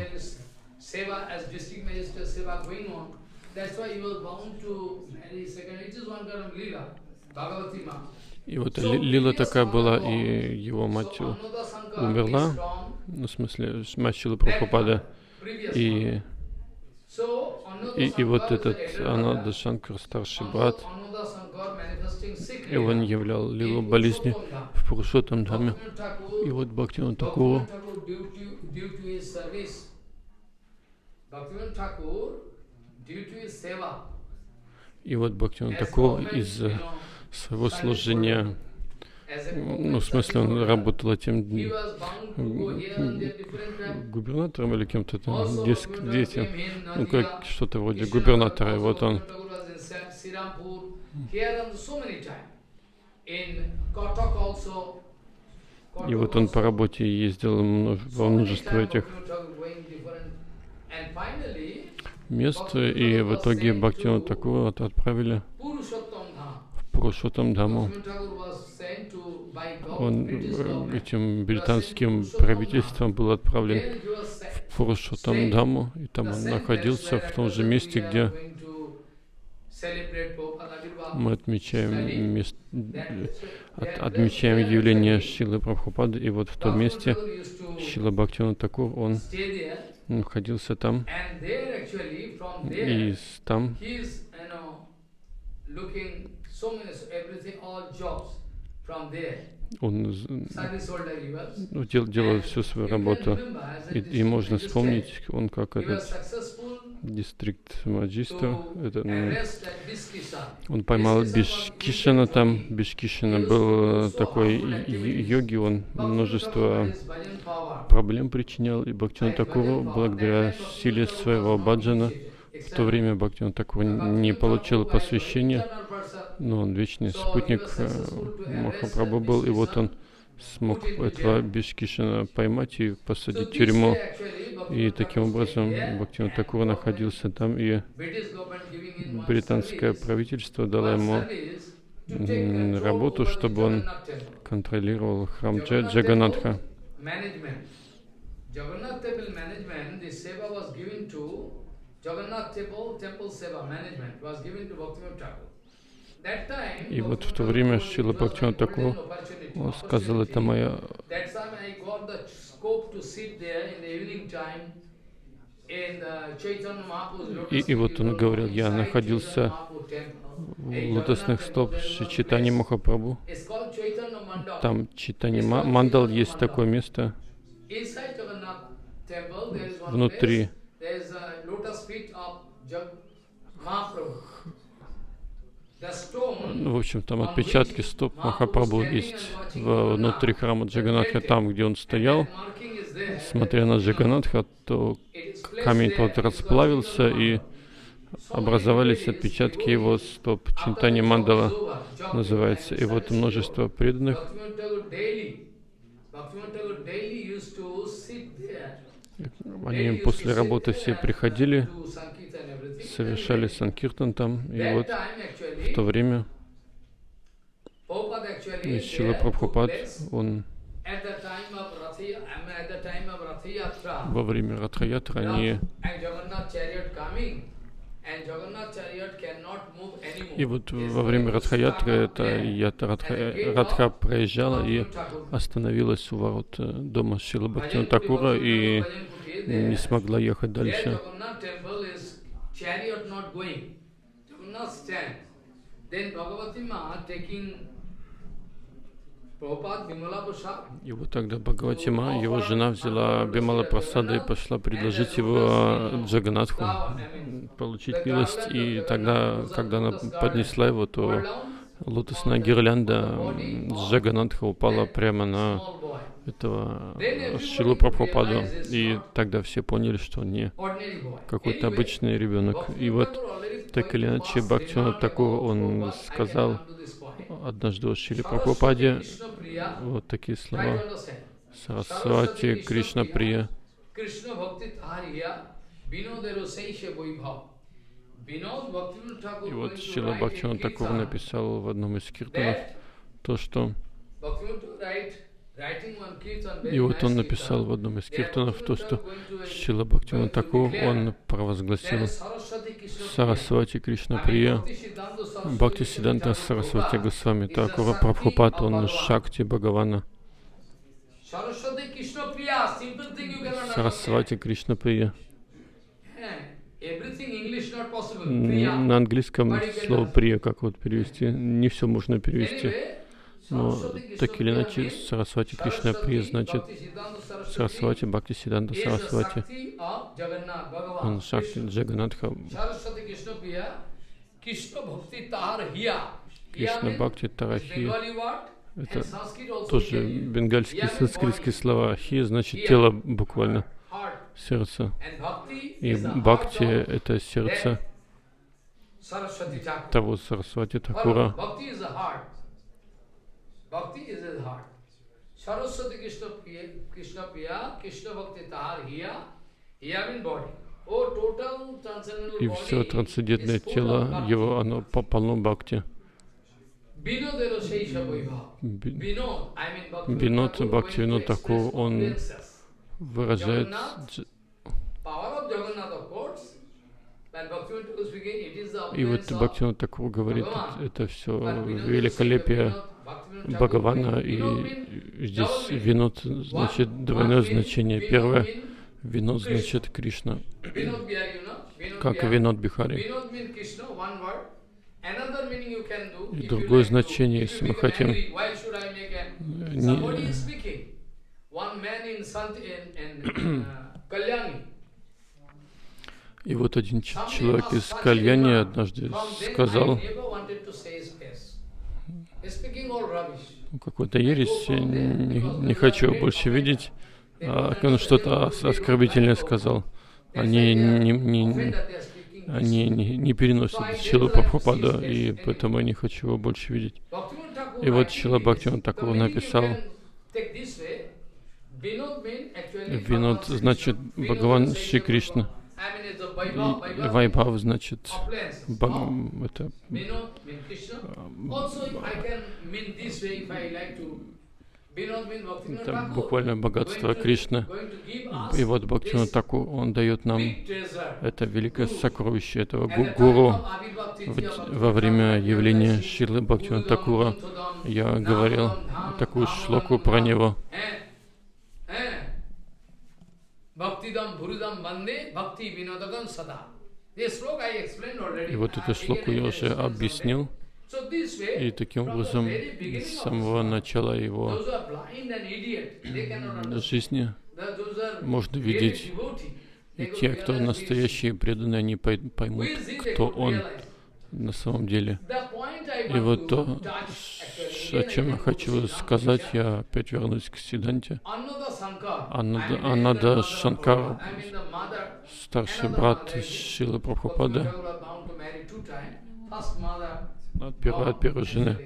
и вот лила такая была, и его мать умерла, ну, в смысле, мать Шрилы Прабхупада, и, и, и вот этот Аннада Шанкар, старший брат, и он являл лилу болезни в Пурушоттам Дхаме. И вот Бхактивинода Тхакуру и вот Бхактивинода Тхакур из своего служения, ну, в смысле, он работал этим губернатором или кем-то там, детям, ну, как что-то вроде губернатора, и вот он и вот он по работе ездил во множество этих мест, и в итоге Бхактивинода Тхакура отправили в Пурушоттам Дхаму. Он этим британским правительством был отправлен в Пурушоттам Дхаму, и там он находился в том же месте, где мы отмечаем, мест, от, отмечаем явление Шрилы Прабхупады, и вот в том месте Шрила Бхактивинода Тхакур, он находился там, и там он ну, дел, делал всю свою работу, и, и можно вспомнить, он как этот дистрикт маджистр, это, ну, он поймал Бишкишана там. Бишкишана был такой йоги, он множество проблем причинял, и Бхактивинода Тхакуру, благодаря силе своего баджана, в то время Бхактивинода Тхакур не получил посвящения, но он вечный спутник Махапрабху был, и вот он смог этого Бишкишана поймать и посадить в тюрьму. И таким образом Бхактивинода Тхакур находился там, и британское правительство дало ему работу, чтобы он контролировал храм Джаганатха. И вот в то время Шрила Бхактивинода Тхакур сказал, это моя... И, и вот он говорил, я находился в лотосных стоп Чайтаньи Махапрабху. Там Чайтанья Мандал, есть такое место внутри. В общем, там отпечатки стоп Махапрабху есть внутри храма Джаганатха, там, где он стоял. Смотря на Джаганатха, то камень тот расплавился, и образовались отпечатки его стоп. Чайтанья Мандала называется. И вот множество преданных они после работы все приходили, совершали санкиртан там, и вот в то время Шрила Прабхупад, он во время Ратха-ятры, они и вот во время Ратха-ятры эта Ратха, Ратха проезжала и остановилась у ворот дома Шрилы Бхактивинода Тхакура и не смогла ехать дальше. И вот тогда Бхагавати-ма, его жена, взяла Бимала Прасада и пошла предложить его Джаганатху получить милость. И тогда, когда она поднесла его, то лотосная гирлянда с Джаганатха упала прямо на этого Шрилу Прабхупаду. И тогда все поняли, что он не какой-то обычный ребенок. И вот, так или иначе, Бхактивинода Тхакур, он сказал однажды о Шриле Прабхупаде вот такие слова: Сарасвати Кришна Прия. И вот Шрила Бхактивинода Тхакур написал в одном из киртанов то, что... И вот он написал в одном из киртанов то, что Шрила Бхактивинода Тхакур, он провозгласил Сарасвати Кришна Прия, Бхактисиддханта Сарасвати Госвами Тхакура Прабхупад, он Шакти Бхагавана. Сарасвати Кришна Прия. На английском слово «прия», как вот перевести, не все можно перевести. Но так или иначе, Сарасвати Кришна Прия значит Сарасвати Бхактисиддханта Сарасвати. Он Шакти Джаганатха. Кришна Бхакти Тарахия. Это тоже бенгальские санскритские слова. Хи значит тело буквально. Сердце. И Бхакти — это сердце того Сарасвати Тхакура. И все трансцендентное тело его, оно полно Бхакти. Бинод Бхактивинода Тхакур, он выражает и вот Бхактивинода Тхакур говорит, это все великолепие Бхагавана, и здесь винод значит двойное значение. Первое, винод значит Кришна, как винод Бихари. И другое значение, если мы хотим, не, и вот один человек из Кальяни однажды сказал какой-то ересь, не, не хочу больше видеть, а он что-то оскорбительное сказал. Они не, не, они не, не переносят Шрилу Прабхупаду, и поэтому я не хочу его больше видеть. И вот Шрила Бхактивинода Тхакур написал: Винод значит Бхагаван Шри Кришна. И Вайбхав значит это, это буквально богатство Кришны. И вот Бхактивинода Тхакур, он дает нам это великое сокровище этого гуру. Во время явления Шрилы Бхактивинода Тхакура я говорил такую шлоку про него. И вот эту шлоку я уже объяснил. И таким образом, с самого начала его жизни можно видеть, и те, кто настоящие преданные, они поймут, кто он на самом деле. И вот то, о чем я хочу сказать, я опять вернусь к Сиддханте. Анада, Анада Шанкар, старший брат Шрилы Прабхупады, от первой, от первой жены.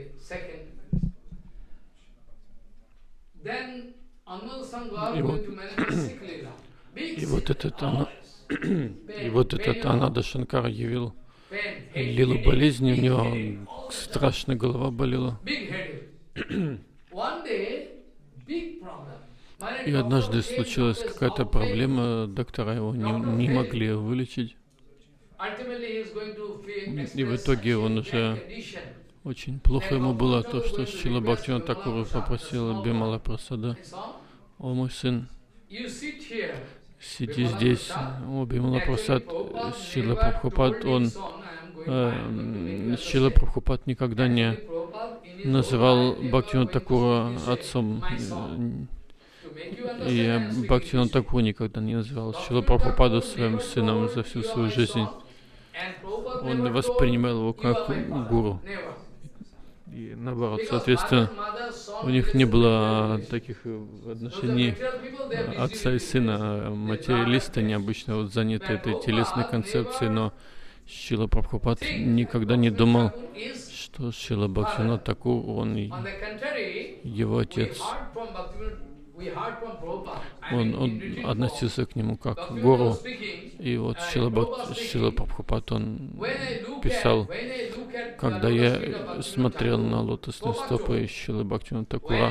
И вот, и вот этот, и вот этот Анада Шанкар явил лилу болезни, у него страшно голова болела. И однажды случилась какая-то проблема, доктора его не, не могли вылечить. И в итоге он уже очень плохо ему было то, что Шрила Бхактивинода Тхакур попросил Бимала Прасада: «О мой сын, сиди здесь». О, Бимала Прасад, Шрила Прабхупад, он, э, Шрила Прабхупад никогда не называл Бхактивинода Такура отцом. И Бхактивинода Такур никогда не называл Шрила Прабхупаду своим сыном за всю свою жизнь. Он воспринимал его как гуру. И наоборот, соответственно, у них не было таких отношений отца и сына. Материалисты, они обычно вот заняты этой телесной концепцией, но Шрила Прабхупад никогда не думал, что Шрила Бхактивинода Такур, он его отец. Он, он относился к нему как к гуру. И вот Шрила, Бхак... Шрила Прабхупад, он писал, когда я смотрел на лотосные стопы Шрилы Бхактивинода Такура,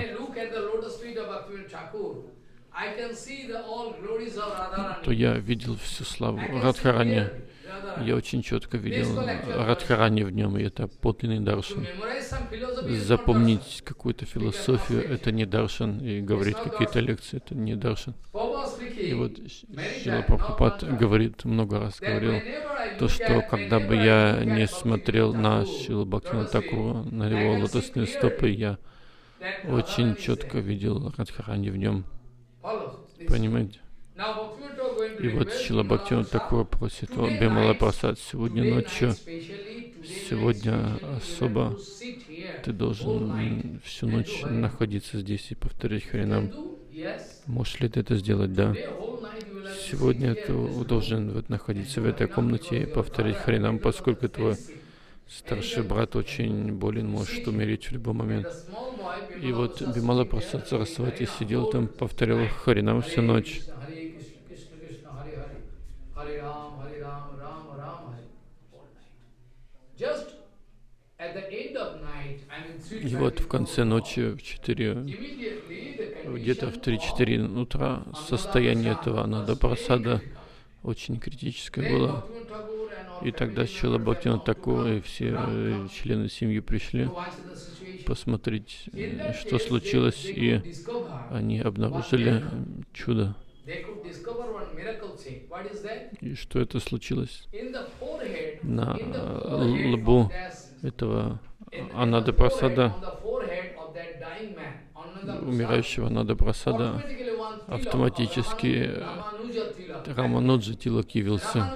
то я видел всю славу Радхарани. Я очень четко видел Радхарани в нем, и это подлинный даршан. Запомнить какую-то философию — это не даршан, и говорить какие-то лекции — это не даршан. И вот Шрила Прабхупад говорит, много раз говорил, то, что когда бы я не смотрел на Шрилу Бхактивинода Такура, на его лотосные стопы, я очень четко видел Радхарани в нем. Понимаете? И вот Шрила Бхактивинода Такур просит о Бимала Прасад сегодня ночью, сегодня особо ты должен всю ночь находиться здесь и повторять Харинам. Можешь ли ты это сделать? Да. Сегодня ты должен вот находиться в этой комнате и повторять Харинам, поскольку твой старший брат очень болен, может умереть в любой момент. И вот Бимала Прасад Сарасвати сидел там, повторял Харинам всю ночь. И вот в конце ночи, в четыре, где-то в три-четыре утра, состояние этого Ананда Прасада очень критическое было. И тогда Шрила Бхактивинода Такур и все члены семьи пришли посмотреть, что случилось, и они обнаружили чудо. И что это случилось? На лбу этого Ананда Прасада, умирающего Ананда Прасада, автоматически Рамануджа Тилак явился.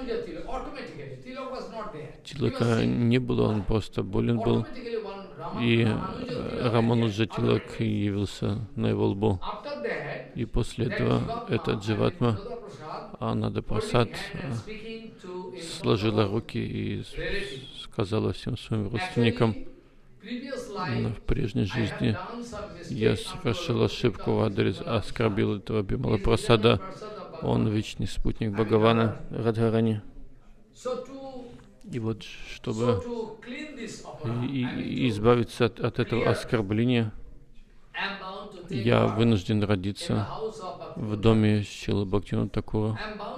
Тилака не было, он просто болен был, и Рамануджа Тилак явился на его лбу. И после этого этот Дживатма, Ананда Прасад, сложила руки и сказала всем своим родственникам: в прежней жизни я совершил ошибку в адрес, оскорбил этого Бимала Прасада. Он вечный спутник Бхагавана Радхарани. И вот, чтобы и, и избавиться от, от этого оскорбления, я вынужден родиться в доме Шрилы Бхактивинода Такура.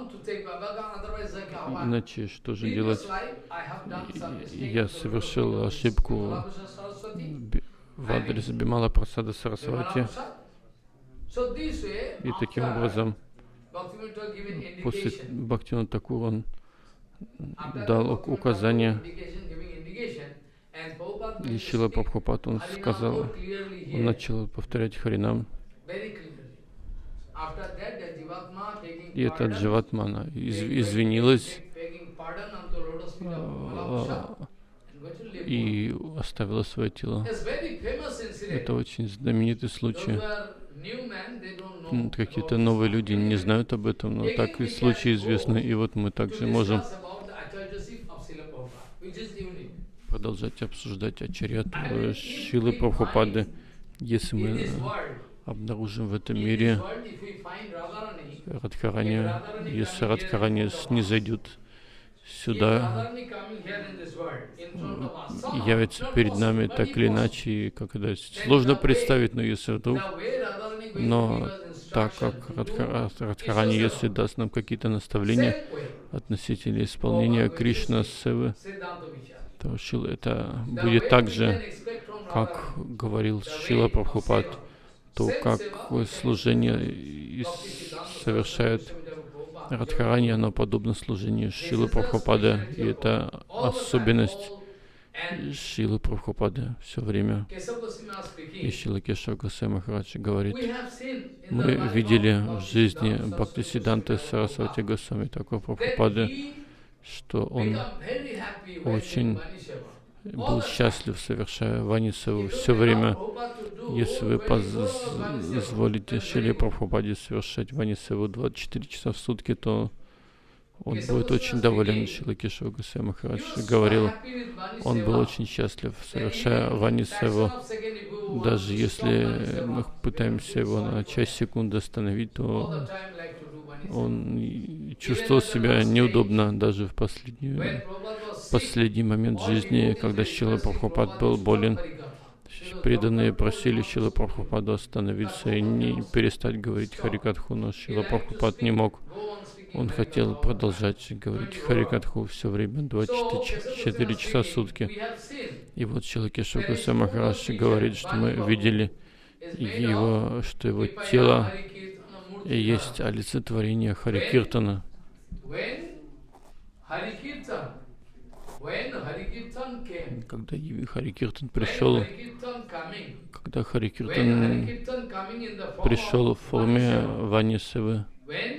Иначе что же делать? Я совершил ошибку в адрес Бимала Прасада Сарасвати. И таким образом, после Бхактивинода Такура он дал указание, и Шрила Прабхупад, он сказал, он начал повторять Харинам. И эта Дживатма из, извинилась и оставила свое тело. Это очень знаменитый случай. Какие-то новые люди не знают об этом, но так и случаи известны. И вот мы также можем продолжать обсуждать ачарьятву Шрилы Прабхупады. Если мы обнаружим в этом мире Радхарани, если Радхарани снизойдет сюда, явится перед нами так или иначе, как это сложно представить, но если вдруг, но так как Радхарани, если даст нам какие-то наставления относительно исполнения Кришна Севы, то это будет так же, как говорил Шрила Прабхупад, то как служение совершает Радхарани, оно подобно служению Шрилы Прабхупады, и это особенность Шрилы Прабхупады все время. И Шрила Кешава Госвами Махарадж говорит: мы видели в жизни Бхактисиддханты Сарасвати Госвами Такур Прабхупады, что он очень был счастлив, совершая Вани-севу все время. Если вы позволите Шриле Прабхупаде совершать Вани-севу двадцать четыре часа в сутки, то он будет очень доволен. Шрила Кешава Госвами Махарадж говорил, он был очень счастлив, совершая Вани-севу. Даже если мы пытаемся его на часть секунды остановить, то он чувствовал себя неудобно даже в последний, последний момент жизни, когда Шрила Прабхупад был болен. Преданные просили Шрила Прабхупаду остановиться и не перестать говорить Харикатху, но Шрила Прабхупад не мог. Он хотел продолжать говорить Харикатху все время, двадцать четыре часа в сутки. И вот Шрила Кешава Госвами Махарадж говорит, что мы видели его, что его тело есть олицетворение Харикиртана. Когда Харикиртан пришел, когда Харикиртан пришел в форме Вани-севы,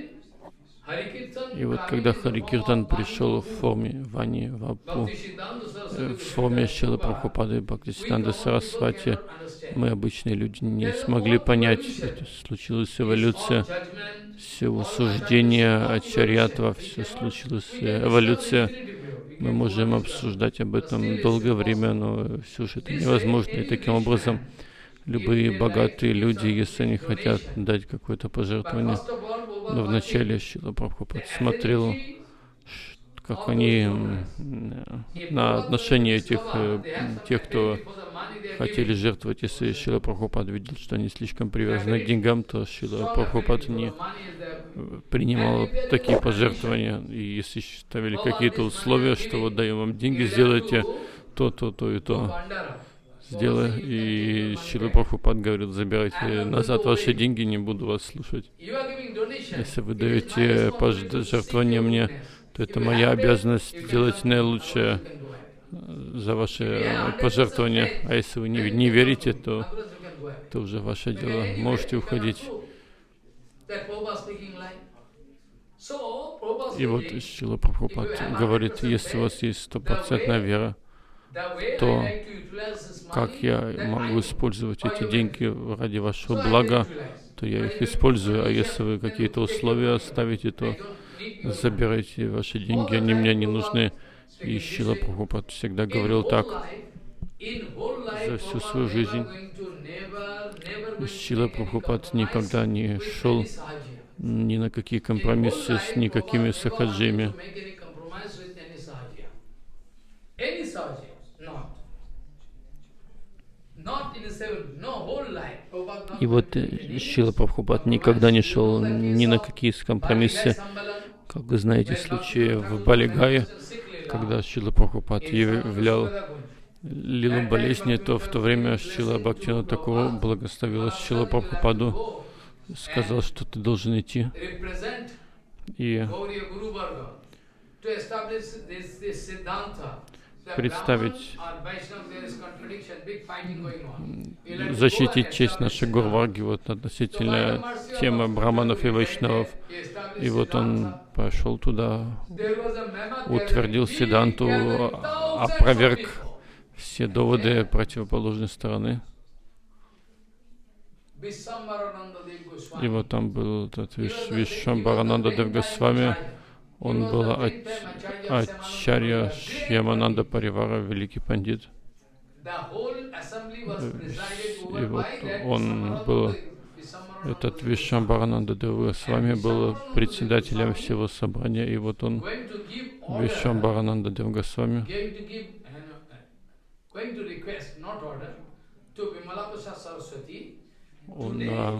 и вот когда Харикиртан пришел в форме Вани Вапу, в форме Шрилы Прабхупады Бхактисиддханты Сарасвати, мы, обычные люди, не смогли понять. Это случилась эволюция, всего суждения, ачарьятва, все случилось эволюция. Мы можем обсуждать об этом долгое время, но все же это невозможно. И таким образом, любые богатые люди, если они хотят дать какое-то пожертвование, но вначале Шрила Прабхупад смотрел, как они на отношение этих, тех, кто хотели жертвовать. Если Шрила Прабхупад видел, что они слишком привязаны к деньгам, то Шрила Прабхупад не принимал такие пожертвования. И если ставили какие-то условия, что вот даем вам деньги, сделайте то, то, то и то. Сделай. И Шрила Прабхупад говорит: забирайте назад ваши деньги, не буду вас слушать. Если вы даете пожертвование мне, то это моя обязанность сделать наилучшее за ваши пожертвования. А если вы не, не верите, то это уже ваше дело. Можете уходить. И вот Шрила Прабхупад говорит: если у вас есть стопроцентная вера, то как я могу использовать эти деньги ради вашего блага, то я их использую. А если вы какие-то условия ставите, то забирайте ваши деньги, они мне не нужны. И Шрила Прабхупад всегда говорил так. За всю свою жизнь Шрила Прабхупад никогда не шел ни на какие компромиссы с никакими сахаджиями. И вот Шрила Прабхупад никогда не шел ни на какие компромиссы. Как вы знаете, случаи в Балигае, когда Шрила Прабхупад являл лилу болезни, то в то время Шрила Бхактивинода Тхакур благословил Шрила Прабхупаду, сказал, что ты должен идти и представить, защитить честь нашей Гурварги вот относительно темы браманов и вайшнавов. И вот он пошел туда, утвердил Сиддханту, опроверг все доводы противоположной стороны. И вот там был этот Виш, Вишвамбарананда Дев Госвами. Он был ачарья Шьямананда Паривара, великий пандит. И вот он был, этот Вишвамбарананда Дев Госвами был председателем всего собрания. И вот он, Вишвамбарананда Дев Госвами, он а,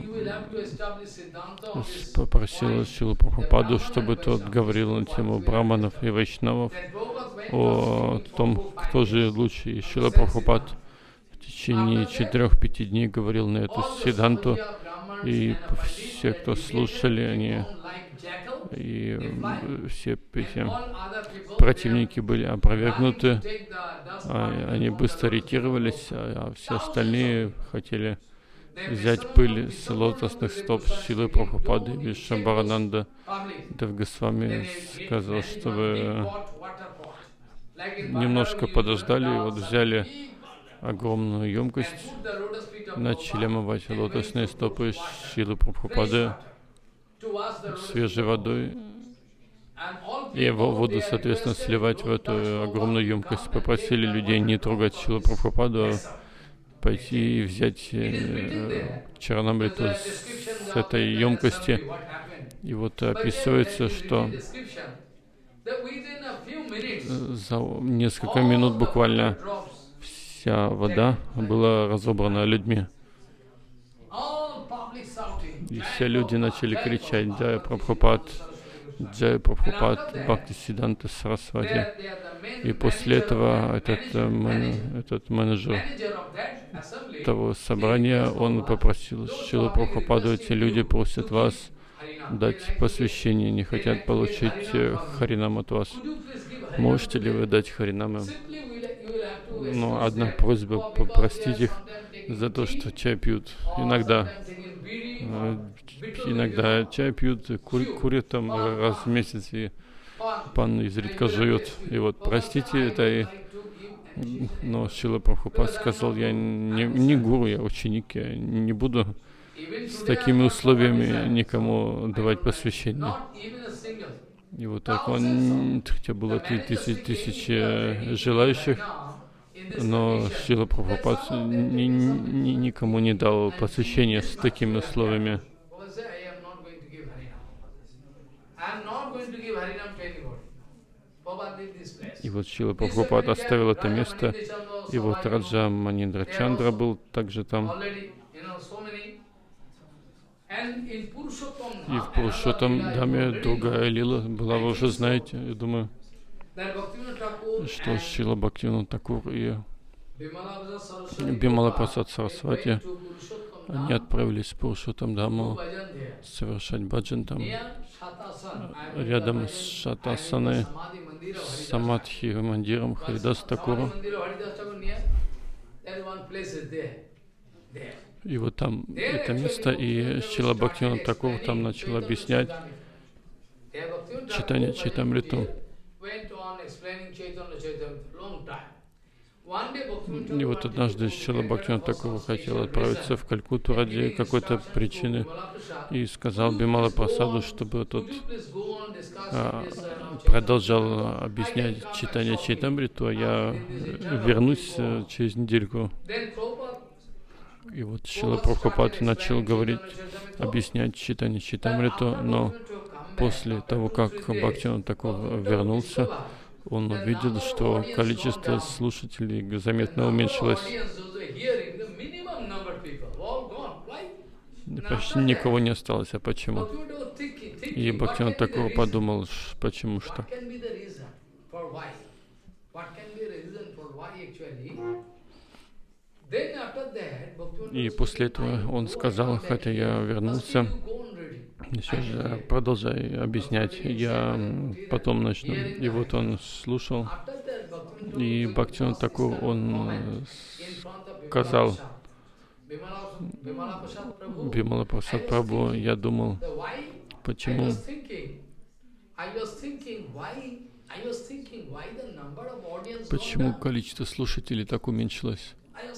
попросил Шрилу Прабхупаду, чтобы тот говорил на тему браманов и вайшнавов, о том, кто же лучше. И Шрила Прабхупад в течение четырех-пяти дней говорил на эту сиддханту, и все, кто слушали, они и все эти противники были опровергнуты, они быстро ретировались, а все остальные хотели взять пыль с лотосных стоп Шрилы Прабхупады. И Шамбарананда Дев Госвами сказал, чтобы немножко подождали, и вот взяли огромную емкость, начали омывать лотосные стопы Шрилы Прабхупады свежей водой, и воду, соответственно, сливать в эту огромную емкость. Попросили людей не трогать Шрилу Прабхупаду, пойти и взять э, Чаранамриту с, с этой емкости. И вот описывается, что за несколько минут буквально вся вода была разобрана людьми. И все люди начали кричать: «Джая Прабхупад, Джая Прабхупад, Бхактисиданта Сарасвати». И после этого этот, мен, этот менеджер того собрания, он попросил Шрилу Прабхупаду: «Эти люди просят вас дать посвящение, не хотят получить харинам от вас. Можете ли вы дать харинам им?» Но одна просьба: попросить их за то, что чай пьют. Иногда, иногда чай пьют, кур, курят там раз в месяц, и пан изредка жует. И вот простите это. И... Но Шрила Прабхупад сказал: «Я не, не гуру, я ученик, я не буду с такими условиями никому давать посвящение». И вот так он, хотя было три тысячи, тысячи желающих, но Шрила Прабхупад ни, ни, никому не дал посвящение с такими условиями. И вот Шрила Прабхупад оставил это место, и вот Раджа Маниндра Чандра был также там. И в Пурушоттам Даме другая лила была, вы уже знаете, я думаю, что Шрила Бхактивинода Тхакур и Бимала Прасад Сарасвати, они отправились в Пурушоттам Даму совершать баджан там, рядом с Шатасаной, Самадхи Мандиром Харидас Тхакура. И вот там это место, и Шрила Бхактивинода Тхакур там начал объяснять читание Чайтамриту. И вот однажды Шрила Бхактивинода Тхакур хотел отправиться в Калькутту ради какой-то причины и сказал Бимала Прасаду, чтобы тот а, продолжал объяснять читание Чайтамриту, а я вернусь через недельку. И вот Шрила Прабхупад начал говорить, объяснять читание Чайтамриту, но после того, как Бхактивинода Тхакур вернулся, он увидел, что количество слушателей заметно уменьшилось. Почти никого не осталось. А почему? И Бхактивинода Тхакур подумал, почему что? И после этого он сказал, хотя я вернулся, все же продолжай объяснять, я потом начну. И вот он слушал, и Бхактивинода Тхакур, он сказал: Бимала Прасад Прабху, я думал, почему почему количество слушателей так уменьшилось?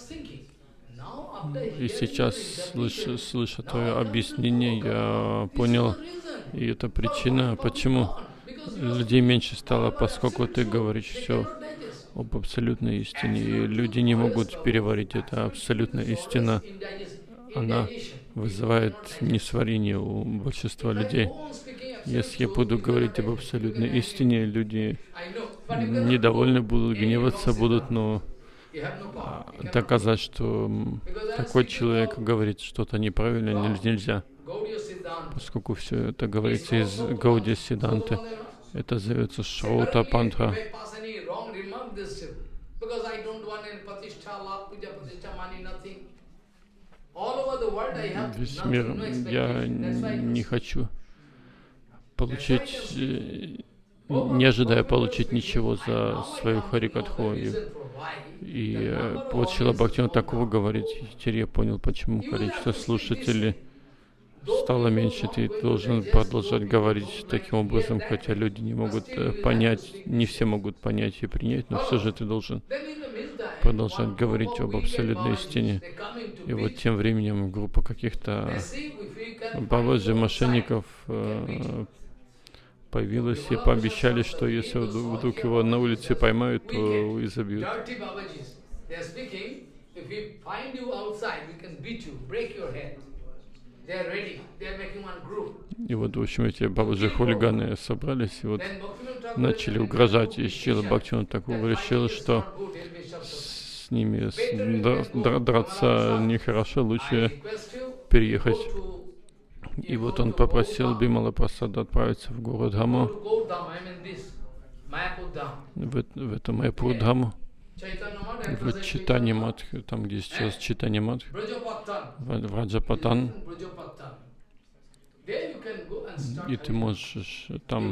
И сейчас, слыша, слыша твое объяснение, я понял, и это причина, почему людей меньше стало, поскольку ты говоришь все об абсолютной истине, и люди не могут переварить это. Абсолютная истина, она вызывает несварение у большинства людей. Если я буду говорить об абсолютной истине, люди недовольны будут, гневаться будут, но доказать, что такой человек говорит что-то неправильно, нельзя, поскольку все это говорится из Гаудия Сиданты. Это зовется Шраута Пантха. Весь мир, я не хочу получить, не ожидая получить ничего за свою харикатху. И, и вот Шрила Бхактивинода Тхакур говорит, теперь я понял, почему количество слушателей стало меньше. Ты должен продолжать говорить таким образом, хотя люди не могут понять, не все могут понять и принять, но все же ты должен продолжать говорить об абсолютной истине. И вот тем временем группа каких-то бабаджи, мошенников э, появилась и пообещали, что если вдруг его на улице поймают, то и забьют. И вот, в общем, эти бабаджи-хулиганы собрались и вот начали угрожать. И Шрила Бхактивинода Тхакур решил, что с ними с, др, драться нехорошо, лучше переехать. И вот он попросил Бимала Прасада отправиться в город Дхаму, в, в эту Майяпур Дхаму, в Чайтанья Мат, там, где сейчас Чайтанья Мат, в Раджапатан. И ты можешь там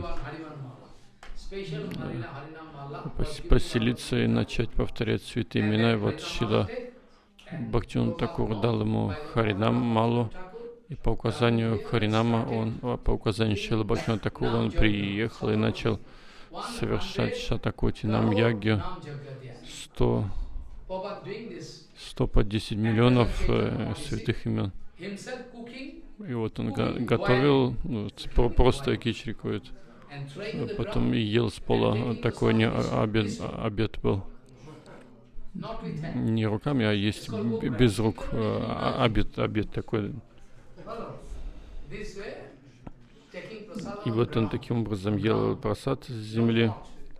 поселиться и начать повторять святые имена. И вот Шрила Бхактивинода Тхакур дал ему Харинам Малу, и по указанию Харинама, он, по указанию Шрила Бхактивинода Тхакура, он приехал и начал совершать Шатакоти Нам Ягью, сто, сто по десять миллионов э, святых имен. И вот он го готовил, ну, просто кичри какой-то, потом и ел с пола, такой не обед, обед был. Не руками, а есть без рук, обед, обед такой. И вот он таким образом ел прасад с земли.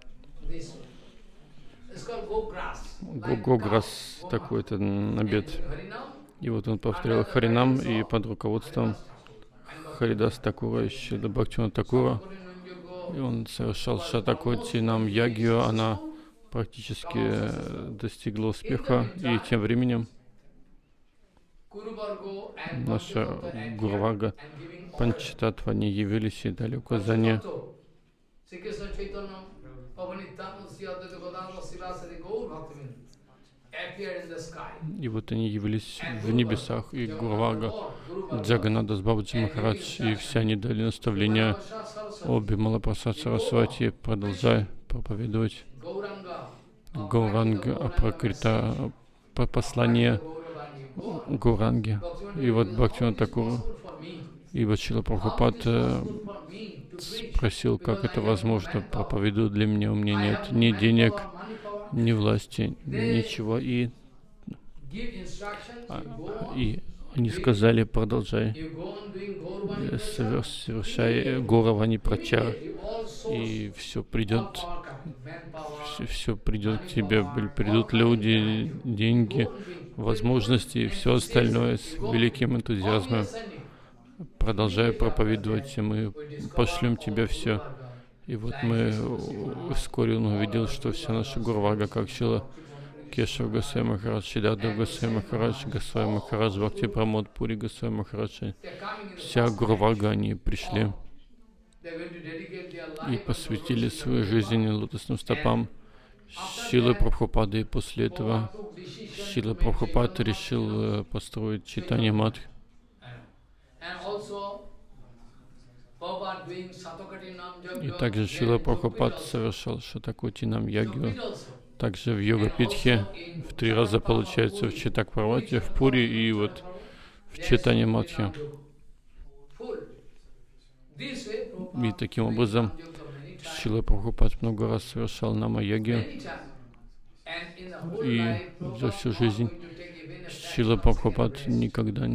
Гограс такой-то обед. И вот он повторял Харинам, и под руководством Харидаса Тхакура и Шрила Бхактивинода Тхакура, и он совершал Шатакоти Нам Ягью, она практически достигла успеха, и тем временем наша Гурварга Панчататва, они явились и дали указания. И вот они явились в небесах, и Гурварга, Джаганнадас Бабаджи Махарадж, и все они дали наставления о Бимала Прасад Сарасвати, продолжая проповедовать Гауранга Апракрита, послание Гауранги. И вот Бхактивинода Тхакур, и вот Шрила Прабхупад спросил, как это возможно, проповедуют для меня, у меня нет ни денег, ни власти, ничего. И, и они сказали, продолжай, совершай Гауравани Прачар, и все придет, все, все придет к тебе, придут люди, деньги, возможности и все остальное с великим энтузиазмом. Продолжай проповедовать, и мы пошлем тебе все. И вот мы вскоре он увидел, что вся наша Гурварга, как Шрила Кешав Госвами Махарадж, Сиддхарта Госвами Махарадж, Госвами Махарадж, Бхакти Прамод Пури Госвами Махарадж, вся Гурварга, они пришли и посвятили свою жизнь лотосным стопам Шрилы Прабхупады. И после этого Шрила Прабхупад решил построить Чайтанья Мат. И также Шрила Прабхупад совершал Шатакоти Нам Ягью. Также в Йога-Питхе в три раза получается в Читак-Парвате, в Пури и вот в Чайтанья Матхе. И таким образом Шрила Прабхупад много раз совершал Нама-Ягью. И за всю жизнь Шрила Прабхупад никогда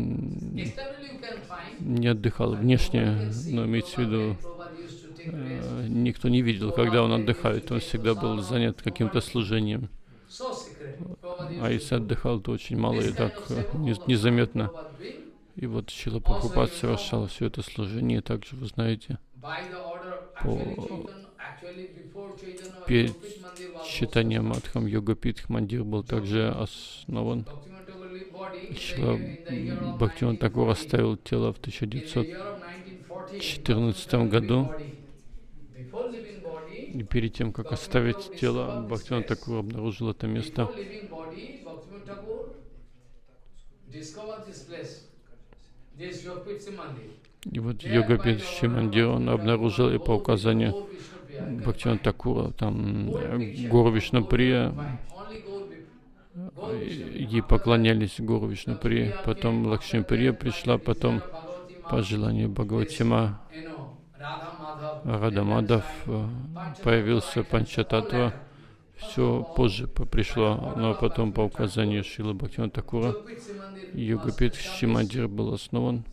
не отдыхал внешне, но имеется в виду, э, никто не видел, когда он отдыхает, он всегда был занят каким-то служением. А если отдыхал, то очень мало и так незаметно. И вот Шрила Прабхупад совершал все это служение, также вы знаете, по перед Чайтанья Матхом Йога-Питх Мандир был также основан. Шрила Бхактивинода Тхакур оставил тело в тысяча девятьсот четырнадцатом году, и перед тем, как оставить тело, Бхактивинода Тхакур обнаружил это место. И вот Йогапит Шимандир он обнаружил, и по указанию Бхактивинода Тхакура, там Гуру Вишнуприя, ей поклонялись Гуру Вишнуприя, потом Лакшмиприя пришла, потом по желанию Бхагаватима Рада Мадхав появился, Панчататва, все позже пришло, но потом по указанию Шрилы Бхактивинода Тхакура Йогапит Шимандир был основан,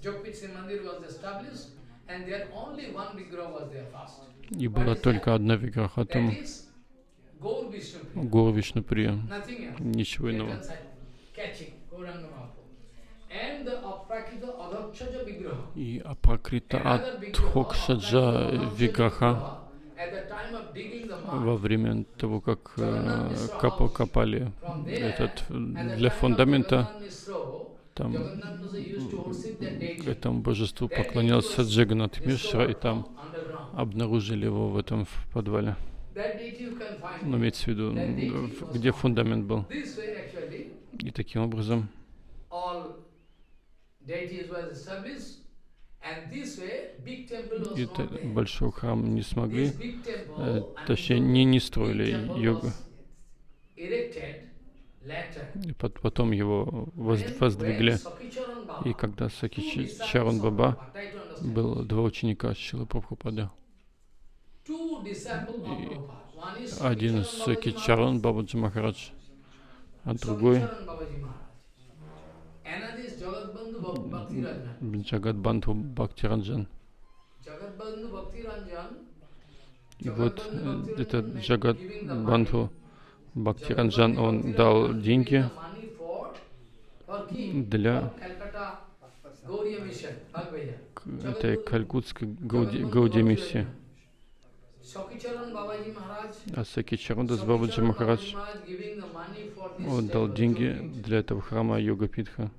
и была только одна виграха там, Гуру Вишнуприя, ничего иного. И Апракрита Адхокшаджа виграха во время того, как э, капа, копали этот для фундамента, там этому божеству поклонялся Джаганнат Мишра, и там обнаружили его в этом в подвале. Но имеется в виду, где фундамент был. И таким образом и большой храм не смогли, э, точнее не, не строили йогу. И потом его воздвигли. И когда Сакичаран Баба был два ученика Шрилы Прабхупады. Один Сакичаран Бабаджи Махарадж, а другой Джагадбандху Бхактиранджан. И вот этот Джагадбандху Бхактиранджан, он дал деньги для этой калькутской Гауди миссии. А Сакичарандас Бабаджи Махарадж, он дал деньги для этого храма Йогапитха.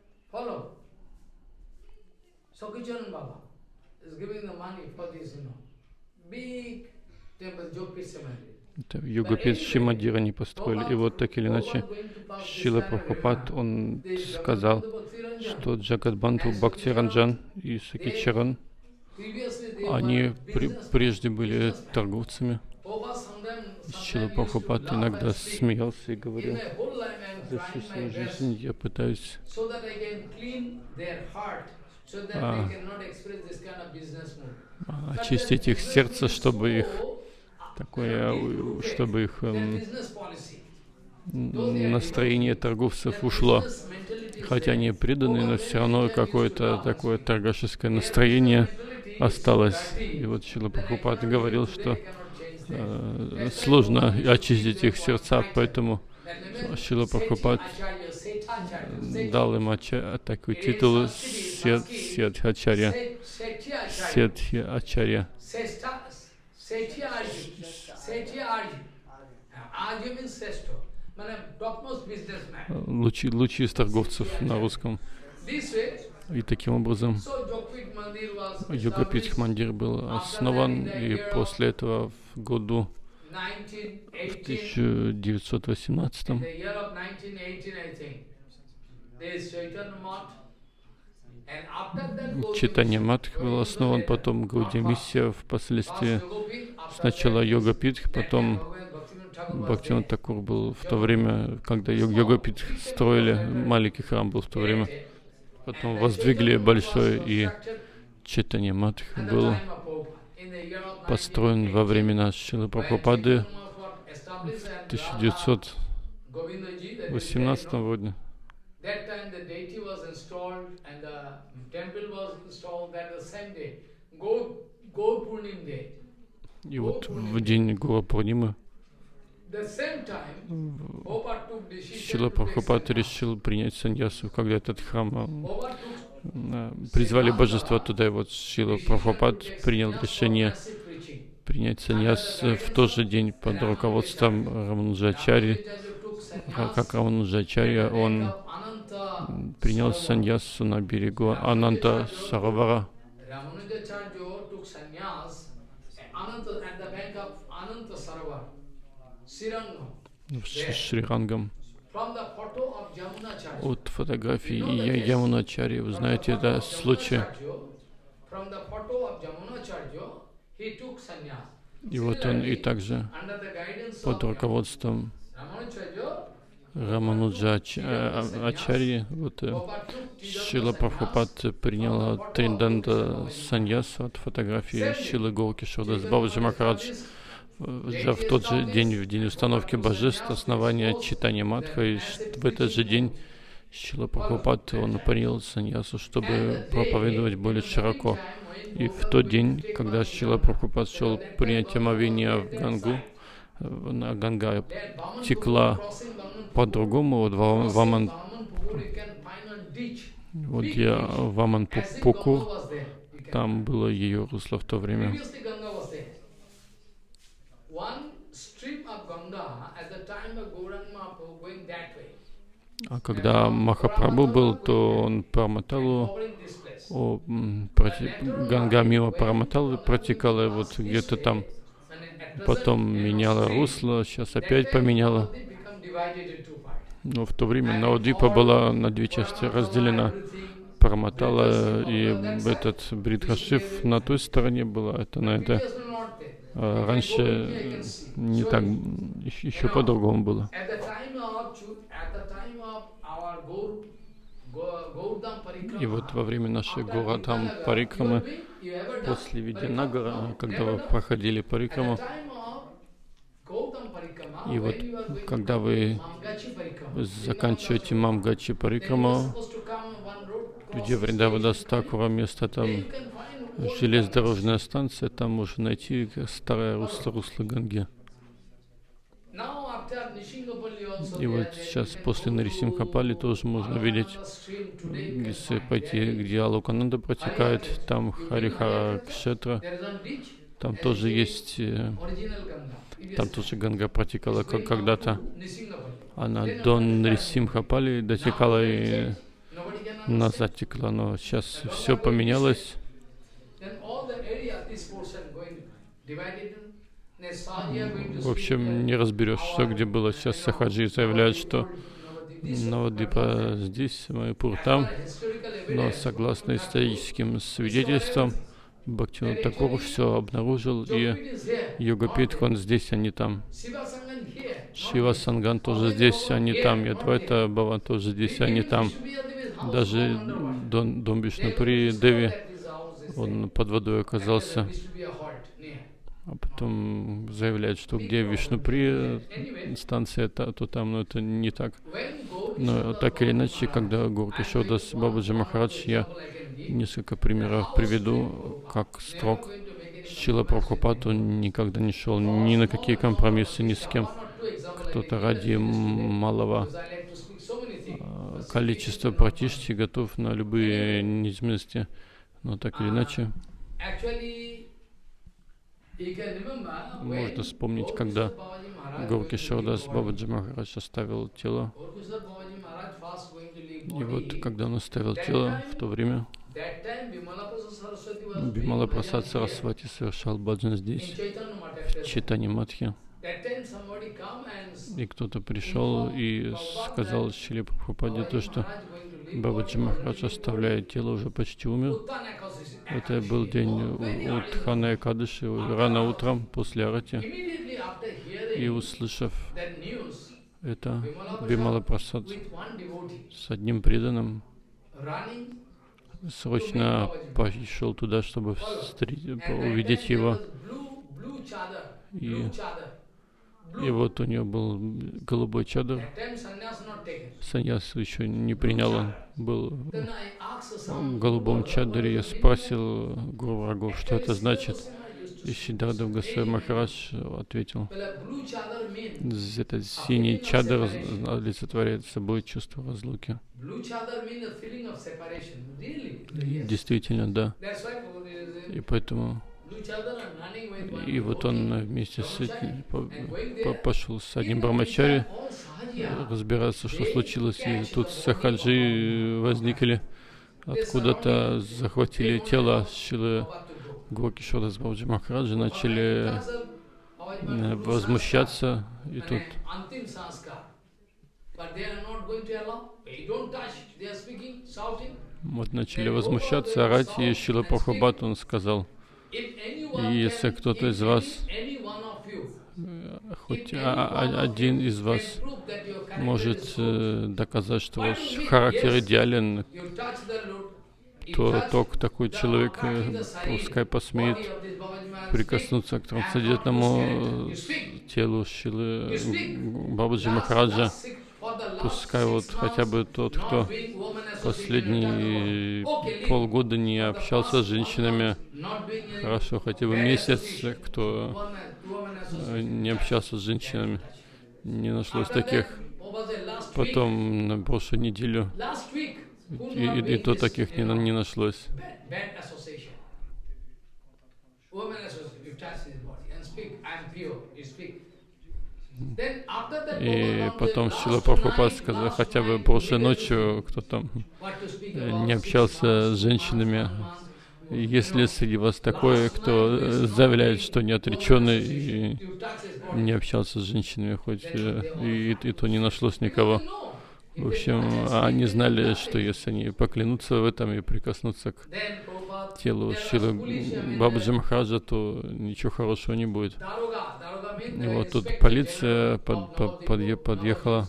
Йогапит Шимандир они построили. И вот так или иначе Шрила Прабхупад, он сказал, что Джагадбандху Бхактиранджан и Сакичаран, они при, прежде были торговцами. Шрила Прабхупад иногда смеялся и говорил: за всю свою жизнь я пытаюсь а, очистить их сердце, чтобы их такое, чтобы их эм, настроение торговцев ушло. Хотя они преданы, но все равно какое-то такое торгашеское настроение осталось. И вот Шрила Прабхупад говорил, что э, сложно очистить их сердца, поэтому Шрила Прабхупад дал им ача, такой титул Сетхачарья. Сетхачарья. Лучи, лучи из торговцев на русском. И таким образом Йогапит Мандир был основан, и после этого в году в тысяча девятьсот восемнадцатом Чайтанья Матх был основан, потом Гаудия миссия впоследствии. Сначала Йогапит, потом Бхактивинода Тхакур был в то время, когда Йогапит строили, маленький храм был в то время. Потом воздвигли большой, и Чайтанья Матх был построен во времена Шрилы Прабхупады в тысяча девятьсот восемнадцатом году. И вот в день Гора Пурнимы Шрила Прабхупад решил принять саньясу, когда этот храм призвали божества туда, и вот Шрила Прабхупад принял решение принять саньяс в тот же день под руководством Рамануджачарьи. Как Рамануджачарья, он принял саньясу на берегу Ананта Саровара. Ramanujacharya took sannyas Ananta, at the bank of Ananta Sarovar, Srirangam. В Шрирангам. From the photo of Jamunacharya. От фотографии Ямуначарьи, вы знаете, это случай. From the photo of Jamunacharya, he took sannyas. И вот он и также под руководством Рамануджачарьи, вот Шрила Прабхупад принял Триданда саньясу от фотографии Шрилы Гауракишордас Бабаджи Махарадж. В тот же день, в день установки божеств, основания читания Мадха, и в этот же день Шрила Прабхупад, он принял саньясу, чтобы проповедовать более широко. И в тот день, когда Шрила Прабхупад шел принять омовение в Гангу, на Ганга текла по-другому, вот Ваман, вот где Ваман Пуку, там было ее русло в то время. А когда Махапрабху был, то он промотал, о, проти, Ганга мимо промотал, протекала вот где-то там, потом меняла русло, сейчас опять поменяла. Но в то время Навадвипа была на две части разделена, промотала, и этот Бридхашив на той стороне была, это на это. А раньше не так, еще, еще по-другому было. И вот во время нашей Горадхам парикрамы, после Видьянагара, когда вы проходили парикраму, и вот когда вы заканчиваете Мамгачи парикраму, где Вриндавадас Такура, место там железнодорожная станция, там можно найти старое русло, русло Ганги. И вот сейчас после Нарисимхапали тоже можно видеть, если пойти, где Алокананда протекает, там Харихара Кшетра, там тоже есть, там тоже Ганга протекала как когда-то. Она до Нарисимхапали дотекала и назад текла, но сейчас все поменялось. В общем, не разберешь, что где было. Сейчас Сахаджи заявляют, что Навадвипа здесь, Майяпур там, но согласно историческим свидетельствам, Бхактивинода Тхакур все обнаружил, и Йогапитх, он здесь, а не там. Шива Санган тоже здесь, а не там. Ядвайта Бхаван тоже здесь, а не там. Даже Дон, Дом Вишнупури Деви, он под водой оказался. А потом заявляет, что где Вишнупри станция, то, то там, но это не так. Но так или иначе, когда Гауракишордас Бабаджи Махарадж, я несколько примеров приведу, как строг Шрила Прабхупад, он никогда не шел ни на какие компромиссы, ни с кем. Кто-то ради малого количества пратишти готов на любые низменности, но так или иначе. Можно вспомнить, когда Гауракишордас Бабаджи Махарадж оставил тело. И вот, когда он оставил тело, в то время Бимала Прасад Сарасвати совершал баджан здесь, в Чайтанья Матхе. И кто-то пришел и сказал Шриле Прабхупаде то, что Бабаджи Махарадж оставляет тело, уже почти умер. Это был день Утхана Экадаши, рано утром, после арати. И услышав это, Бимала Прасад с одним преданным срочно пошел туда, чтобы встретить, увидеть его. И, и вот у него был голубой чадр. Саньяс еще не принял, он был в голубом чадре. Я спросил Гуру Врагов, что это значит. И Сиддхартха Госвами Махарадж ответил: этот синий чадр олицетворяет собой чувство разлуки. Действительно, да. И поэтому и вот он вместе с этим по, по, пошел с одним брамачари разбираться, что случилось. И тут Сахаджи возникли откуда-то захватили тело Шрилы Горкишора Дас Бабаджи Махараджа, начали возмущаться, и тут вот начали возмущаться, орать, и Шрила Прабхупад, он сказал: если кто-то из вас, хоть один из вас может доказать, что ваш характер идеален, то только такой человек пускай посмеет прикоснуться к трансцендентному телу Шрилы Бабаджи Махараджа. Пускай вот хотя бы тот, кто последние полгода не общался с женщинами, хорошо, хотя бы месяц, кто не общался с женщинами. Не нашлось таких. Потом на прошлую неделю и, и, и то таких не, не нашлось. И потом Шрила Прабхупад сказал, хотя бы прошлой ночью кто там не общался с женщинами. Если среди вас такой, кто заявляет, что не отреченный и не общался с женщинами, хоть и, и, и то не нашлось никого. В общем, они знали, что если они поклянутся в этом и прикоснутся к телу Шрилы Бабаджи Махараджа, то ничего хорошего не будет. И вот тут полиция под, под, подъе, подъехала.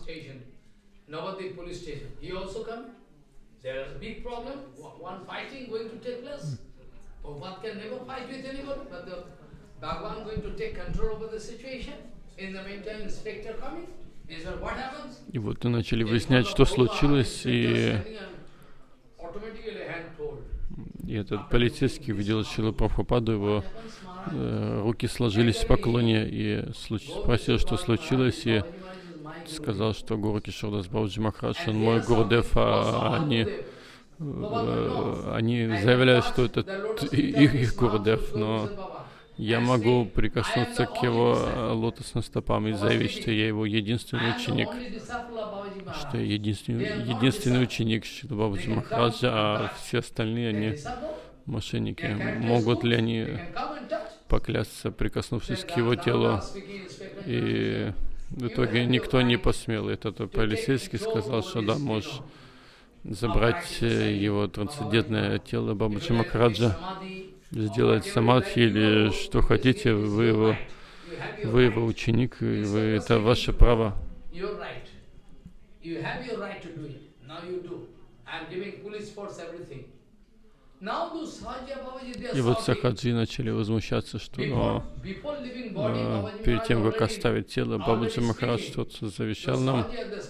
И вот и начали выяснять, что случилось, и, и этот полицейский увидел Шрилу Прабхупаду, его э, руки сложились в поклоне, и случ... спросил, что случилось, и сказал, что Горкишор Дас Бабаджи Махарадж, он мой Гурудев, а они, э, они заявляют, что это их, их Гурудев, но я могу прикоснуться к его лотосным стопам и заявить, что я его единственный ученик, что я единственный, единственный ученик Шрилы Бабаджи Махараджа, а все остальные, они мошенники. Могут ли они поклясться, прикоснувшись к его телу? И в итоге никто не посмел. Этот полицейский сказал, что да, можешь забрать его трансцендентное тело Бабаджи Махараджа, сделать самадхи или что хотите, вы его, вы его ученик, и вы, это ваше право. И вот сахаджи начали возмущаться, что но, но, перед тем, как оставить тело, Бабаджи Махарадж что-то завещал нам.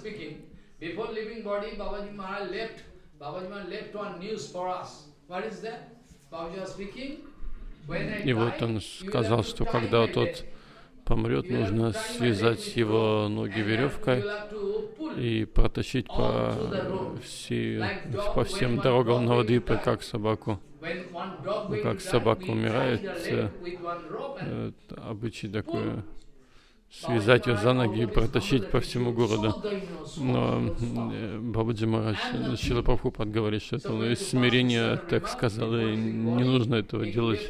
И вот он сказал, что когда тот помрет, нужно связать его ноги веревкой и протащить по, все, по всем дорогам Навадвипы, как собаку. Как собака умирает, э, обычай такой, связать ее за ноги и протащить по всему городу. Но э, Бабаджи Махарадж, Шрила Прабхупад говорит, что это он из смирения так сказал, и не нужно этого делать.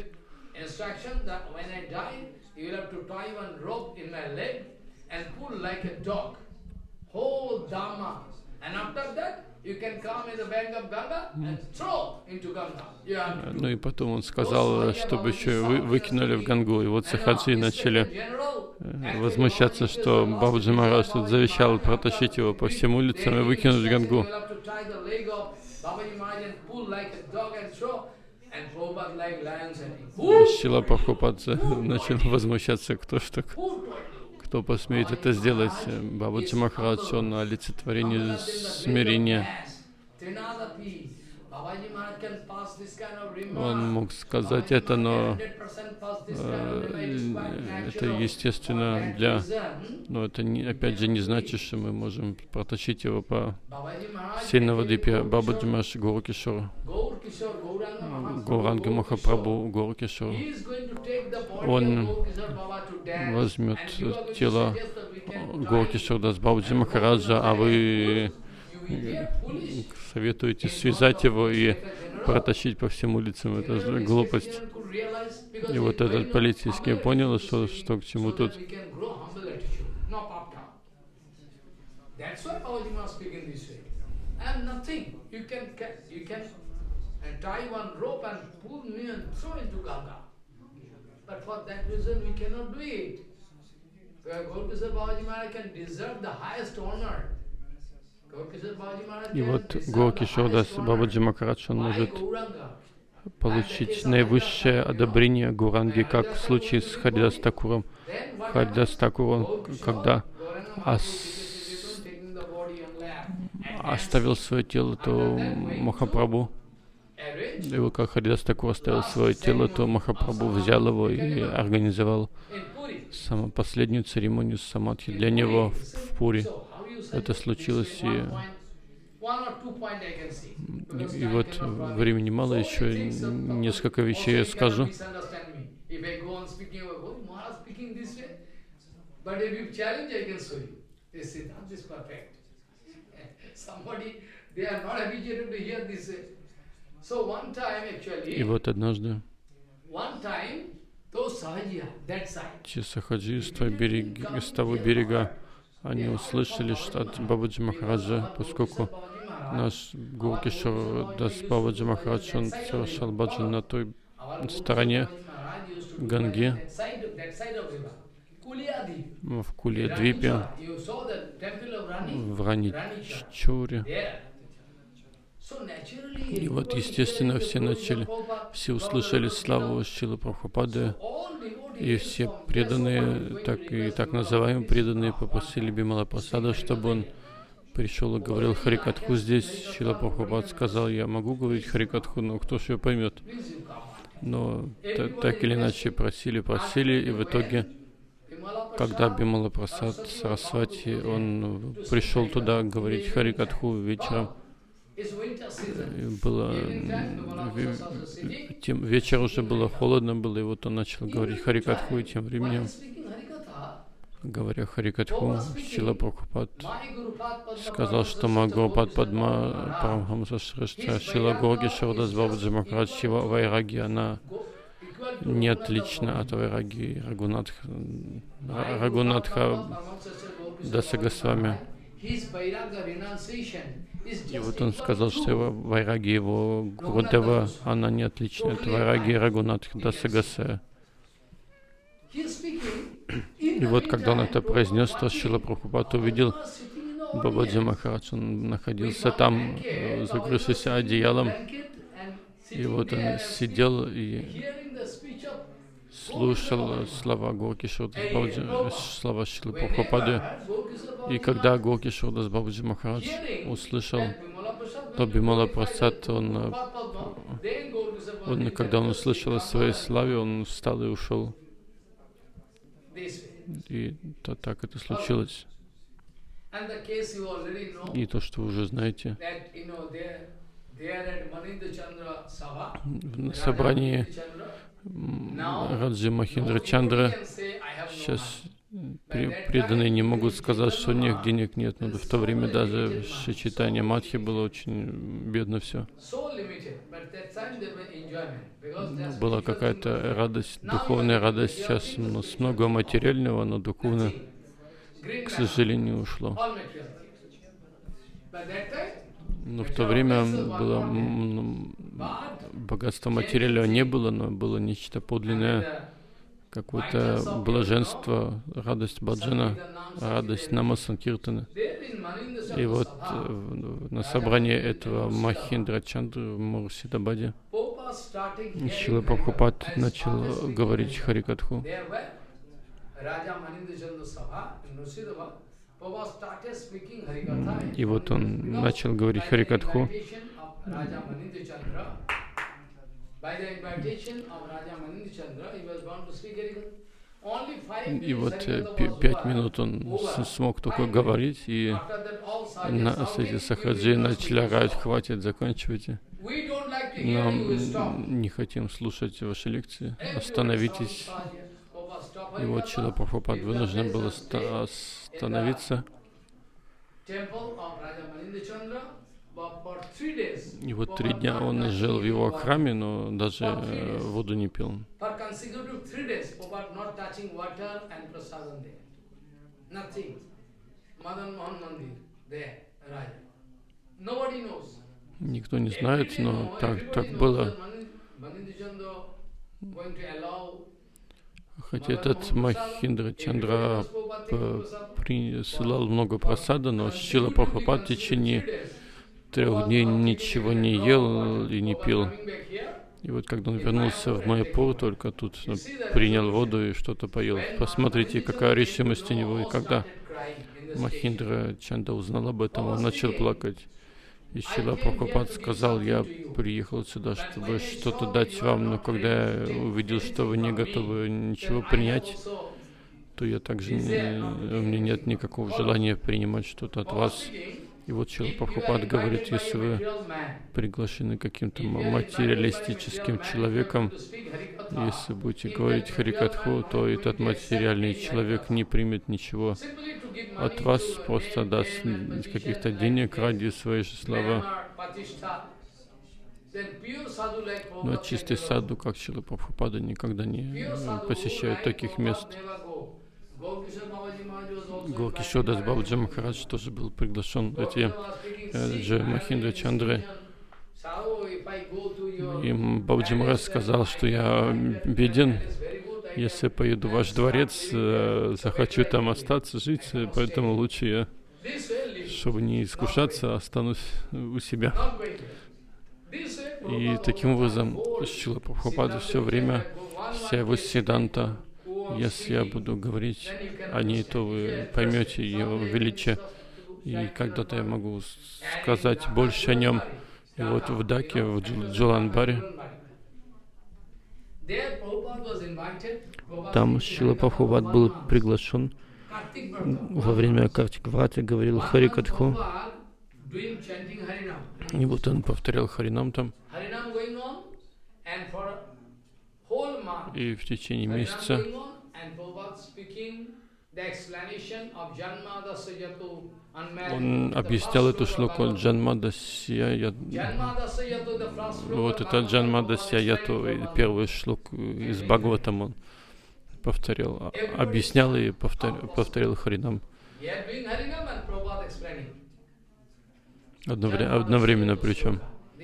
Ну и потом он сказал, чтобы еще вы, выкинули в Гангу. И вот сахаджи начали э, возмущаться, что Бабаджи Махарадж тут завещал протащить его по всем улицам и выкинуть в Гангу. Шрила Прабхупад начал возмущаться, кто что, кто посмеет это сделать. Бабаджи Махарадж, он олицетворение смирения. Он мог сказать это, но э, это естественно для... Но это не, опять же не значит, что мы можем протащить его по всей Навадвипе. Бабаджи Махарадж Горкишор, Гауранга Махапрабху Горкишор, он возьмет тело Горкишор Дас Бабаджи Махараджа, а вы советуете связать его и протащить по всем улицам. Это же глупость. И вот этот полицейский понял, что, что к чему тут. И вот Горкишордас Бабаджи Махарадж, он может получить наивысшее одобрение Гуранги, как в случае с Харидас Такуром. Харидас Такур, когда ос... оставил свое тело, то Махапрабху, его как Харидас Такур оставил свое тело, то Махапрабху взял его и организовал самую последнюю церемонию самадхи для него в, в Пури. Это случилось, и, и, и вот времени мало, еще несколько вещей я скажу. И вот однажды те сахаджи с того берега, с того берега, они услышали, что от Бабаджи Махараджа, поскольку наш Горкишордас Бабаджи Махарадж, он совершал баджан на той стороне Ганги, в Кулия-двипе, в Раничуре. И вот, естественно, все начали, все услышали славу Шрилы Прабхупады, и все преданные, так и так называемые преданные, попросили Бимала Прасада, чтобы он пришел и говорил Харикатху здесь. Шрила Прабхупад сказал: я могу говорить Харикатху, но кто же ее поймет? Но так или иначе просили, просили, и в итоге, когда Бимала Прасад Сарасвати, он пришел туда говорить Харикатху вечером, было тем, вечер уже было холодно было, и вот он начал говорить Харикатху, и тем временем, говоря Харикатху, Шрила Прабхупад сказал, что Магурупад Падма Парамхамса Шрештха Шрила Горкишордас Бабаджи Махарадж Вайраги, она не отлична от Вайраги Рагунатха, Рагунатха Даса Госвами. И вот он сказал, что его Вайраги, его Гурудева, она не отлична от Вайраги Рагунатха Даса Госвами. И вот когда он это произнес, то Шрила Прабхупад увидел Бабаджи Махарадж, он находился там, закрывшийся одеялом, и вот он сидел и слушал слова Горкишордас Бабаджи, слова Шрилы Прабхупады. И когда Горкишордас Бабаджи Махарадж услышал, то Бимала Прасад, он, он, когда он услышал о своей славе, он встал и ушел. И то, так это случилось. И то, что вы уже знаете, в собрании Раджи Махиндра Чандра сейчас преданные не могут сказать, что у них денег нет, но в то время даже в Шри Чайтанья Мадхи было очень бедно все. Была какая-то радость, духовная радость, сейчас ну, с много материального, но духовно, к сожалению, ушло. Но в то время было ну, богатства материального не было, но было нечто подлинное, какое-то блаженство, радость баджана, радость нама санкиртана. И вот на собрании этого Махиндра Чандры в Мурсидабаде Шрила Прабхупад начал говорить Харикатху. И вот он начал говорить Харикатху. И вот пять минут он смог только говорить, и на, эти сахаджи начали орать: хватит, заканчивайте. Нам не хотим слушать ваши лекции, остановитесь. И вот Шрила Прабхупад вынужден был остановиться. И вот три дня он жил в его храме, но даже э, воду не пил. Никто не знает, но так, так было. Хотя этот Махиндра Чандра присылал много прасада, но Шрила Прабхупад в течение трех дней ничего не ел и не пил. И вот когда он вернулся в Майяпур, только тут ну, принял воду и что-то поел. Посмотрите, какая решимость у него. И когда Махиндра Чанда узнал об этом, он начал плакать. И Шрила Прабхупад сказал: я приехал сюда, чтобы что-то дать вам, но когда я увидел, что вы не готовы ничего принять, то я также не, у меня нет никакого желания принимать что-то от вас. И вот Шрила Прабхупад говорит, если вы приглашены каким-то материалистическим человеком, если будете говорить Харикатху, то этот материальный человек не примет ничего от вас, просто даст каких-то денег ради своей же славы. Но чистый саду, как Шрила Прабхупада, никогда не посещают таких мест. Гауракишор Бабаджи Махарадж тоже был приглашен, эти э, же Махиндра Чандры. И Бабаджи Махарадж сказал, что я беден, если поеду в ваш дворец, э, захочу там остаться, жить, поэтому лучше я, чтобы не искушаться, останусь у себя. И таким образом Шрила Прабхупада все время, вся его сиданта, если я буду говорить о ней, то вы поймете ее величие. И когда-то я могу сказать больше о нем. И вот в Даке, в Джаландбаре, там Шрила Прабхупад был приглашен во время Картик Враты, говорил Харикатху. И вот он повторял Харинам там. И в течение месяца он объяснял эту шлоку Джанмадасья Яту. Вот это Джанмадасья Яту, первый шлок из Бхагаватам он повторял, объяснял и повторял, повторял Харинам. Одновременно причем.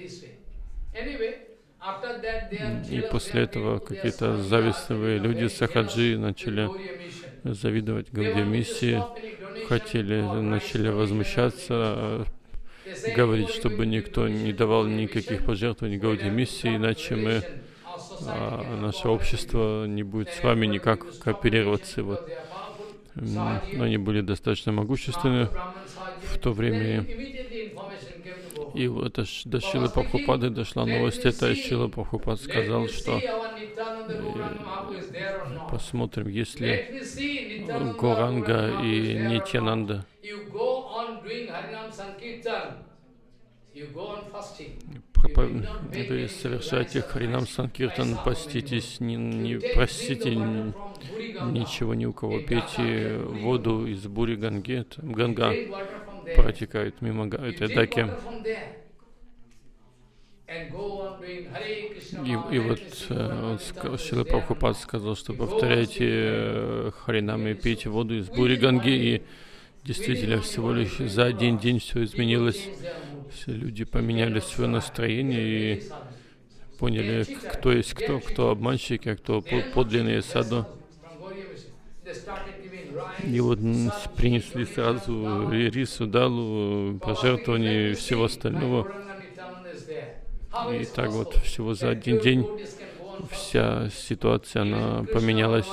И после этого какие-то завистливые люди, сахаджи, начали завидовать Гаудия миссии, хотели, начали возмущаться, говорить, чтобы никто не давал никаких пожертвований Гаудия миссии, иначе мы, а, наше общество не будет с вами никак кооперироваться. Вот. Они были достаточно могущественны в то время. И вот до Шрилы Прабхупады дошла новость, это Шрила Прабхупад сказал, что посмотрим, если Горанга и Нитьянанда вы совершаете Харинам Санкиртан, поститесь, не, не просите ничего ни у кого, пейте воду из Бури Ганги, Ганга протекает мимо этой даки. И, и вот Шрила Прабхупад сказал, что повторяйте Харинам и пейте воду из Бури Ганги, и действительно всего лишь за один день все изменилось. Все люди поменяли свое настроение и поняли, кто есть кто, кто обманщики, а кто подлинные саду. И вот принесли сразу рису, далу, пожертвования и всего остального. И так вот всего за один день вся ситуация, она поменялась.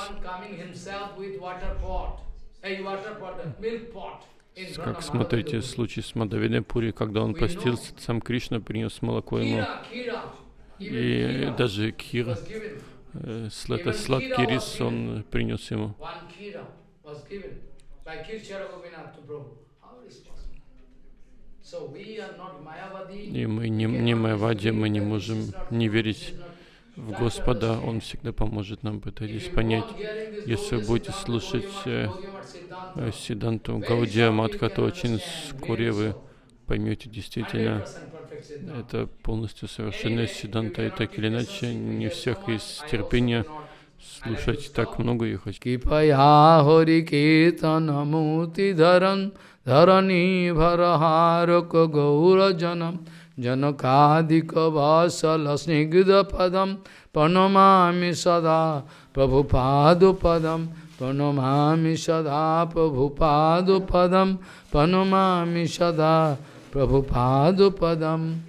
Как смотрите, случай с Мадавидой Пури, когда он постился, сам Кришна принес молоко ему. И даже кир, э, это сладкий рис, он принес ему. И мы не, не майявади, мы не можем не верить в Господа, Он всегда поможет нам, пытайтесь понять. Если вы будете слушать э, Сиданту Гаудия Матха, то очень вскоре вы поймете действительно, это полностью совершенная Сиддханта, и так или иначе, не у всех есть терпение слушать так много и хоть. Кипая хори киртана мути дharан dharani bharaharaка gaura janam janakadika vasala snigdha padam panamami sada prabhupadu padam panamami sada prabhupadu padam panamami sada prabhupadu padam.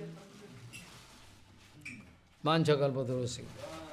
Vanchakalpatarosika.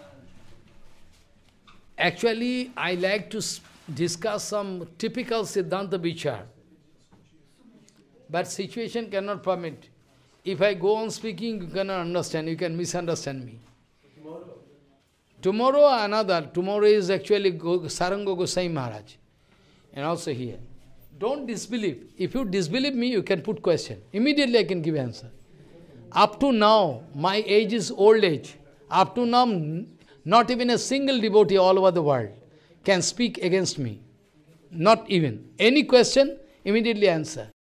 Actually, I like to discuss some typical Siddhanta Vichar, but situation cannot permit. If I go on speaking, you cannot understand, you can misunderstand me. Tomorrow? Tomorrow another. Tomorrow is actually Saranga Gosai Maharaj, and also here. Don't disbelieve. If you disbelieve me, you can put question. Immediately I can give answer. Up to now, my age is old age. Up to now, not even a single devotee all over the world can speak against me. Not even. Any question, immediately answer.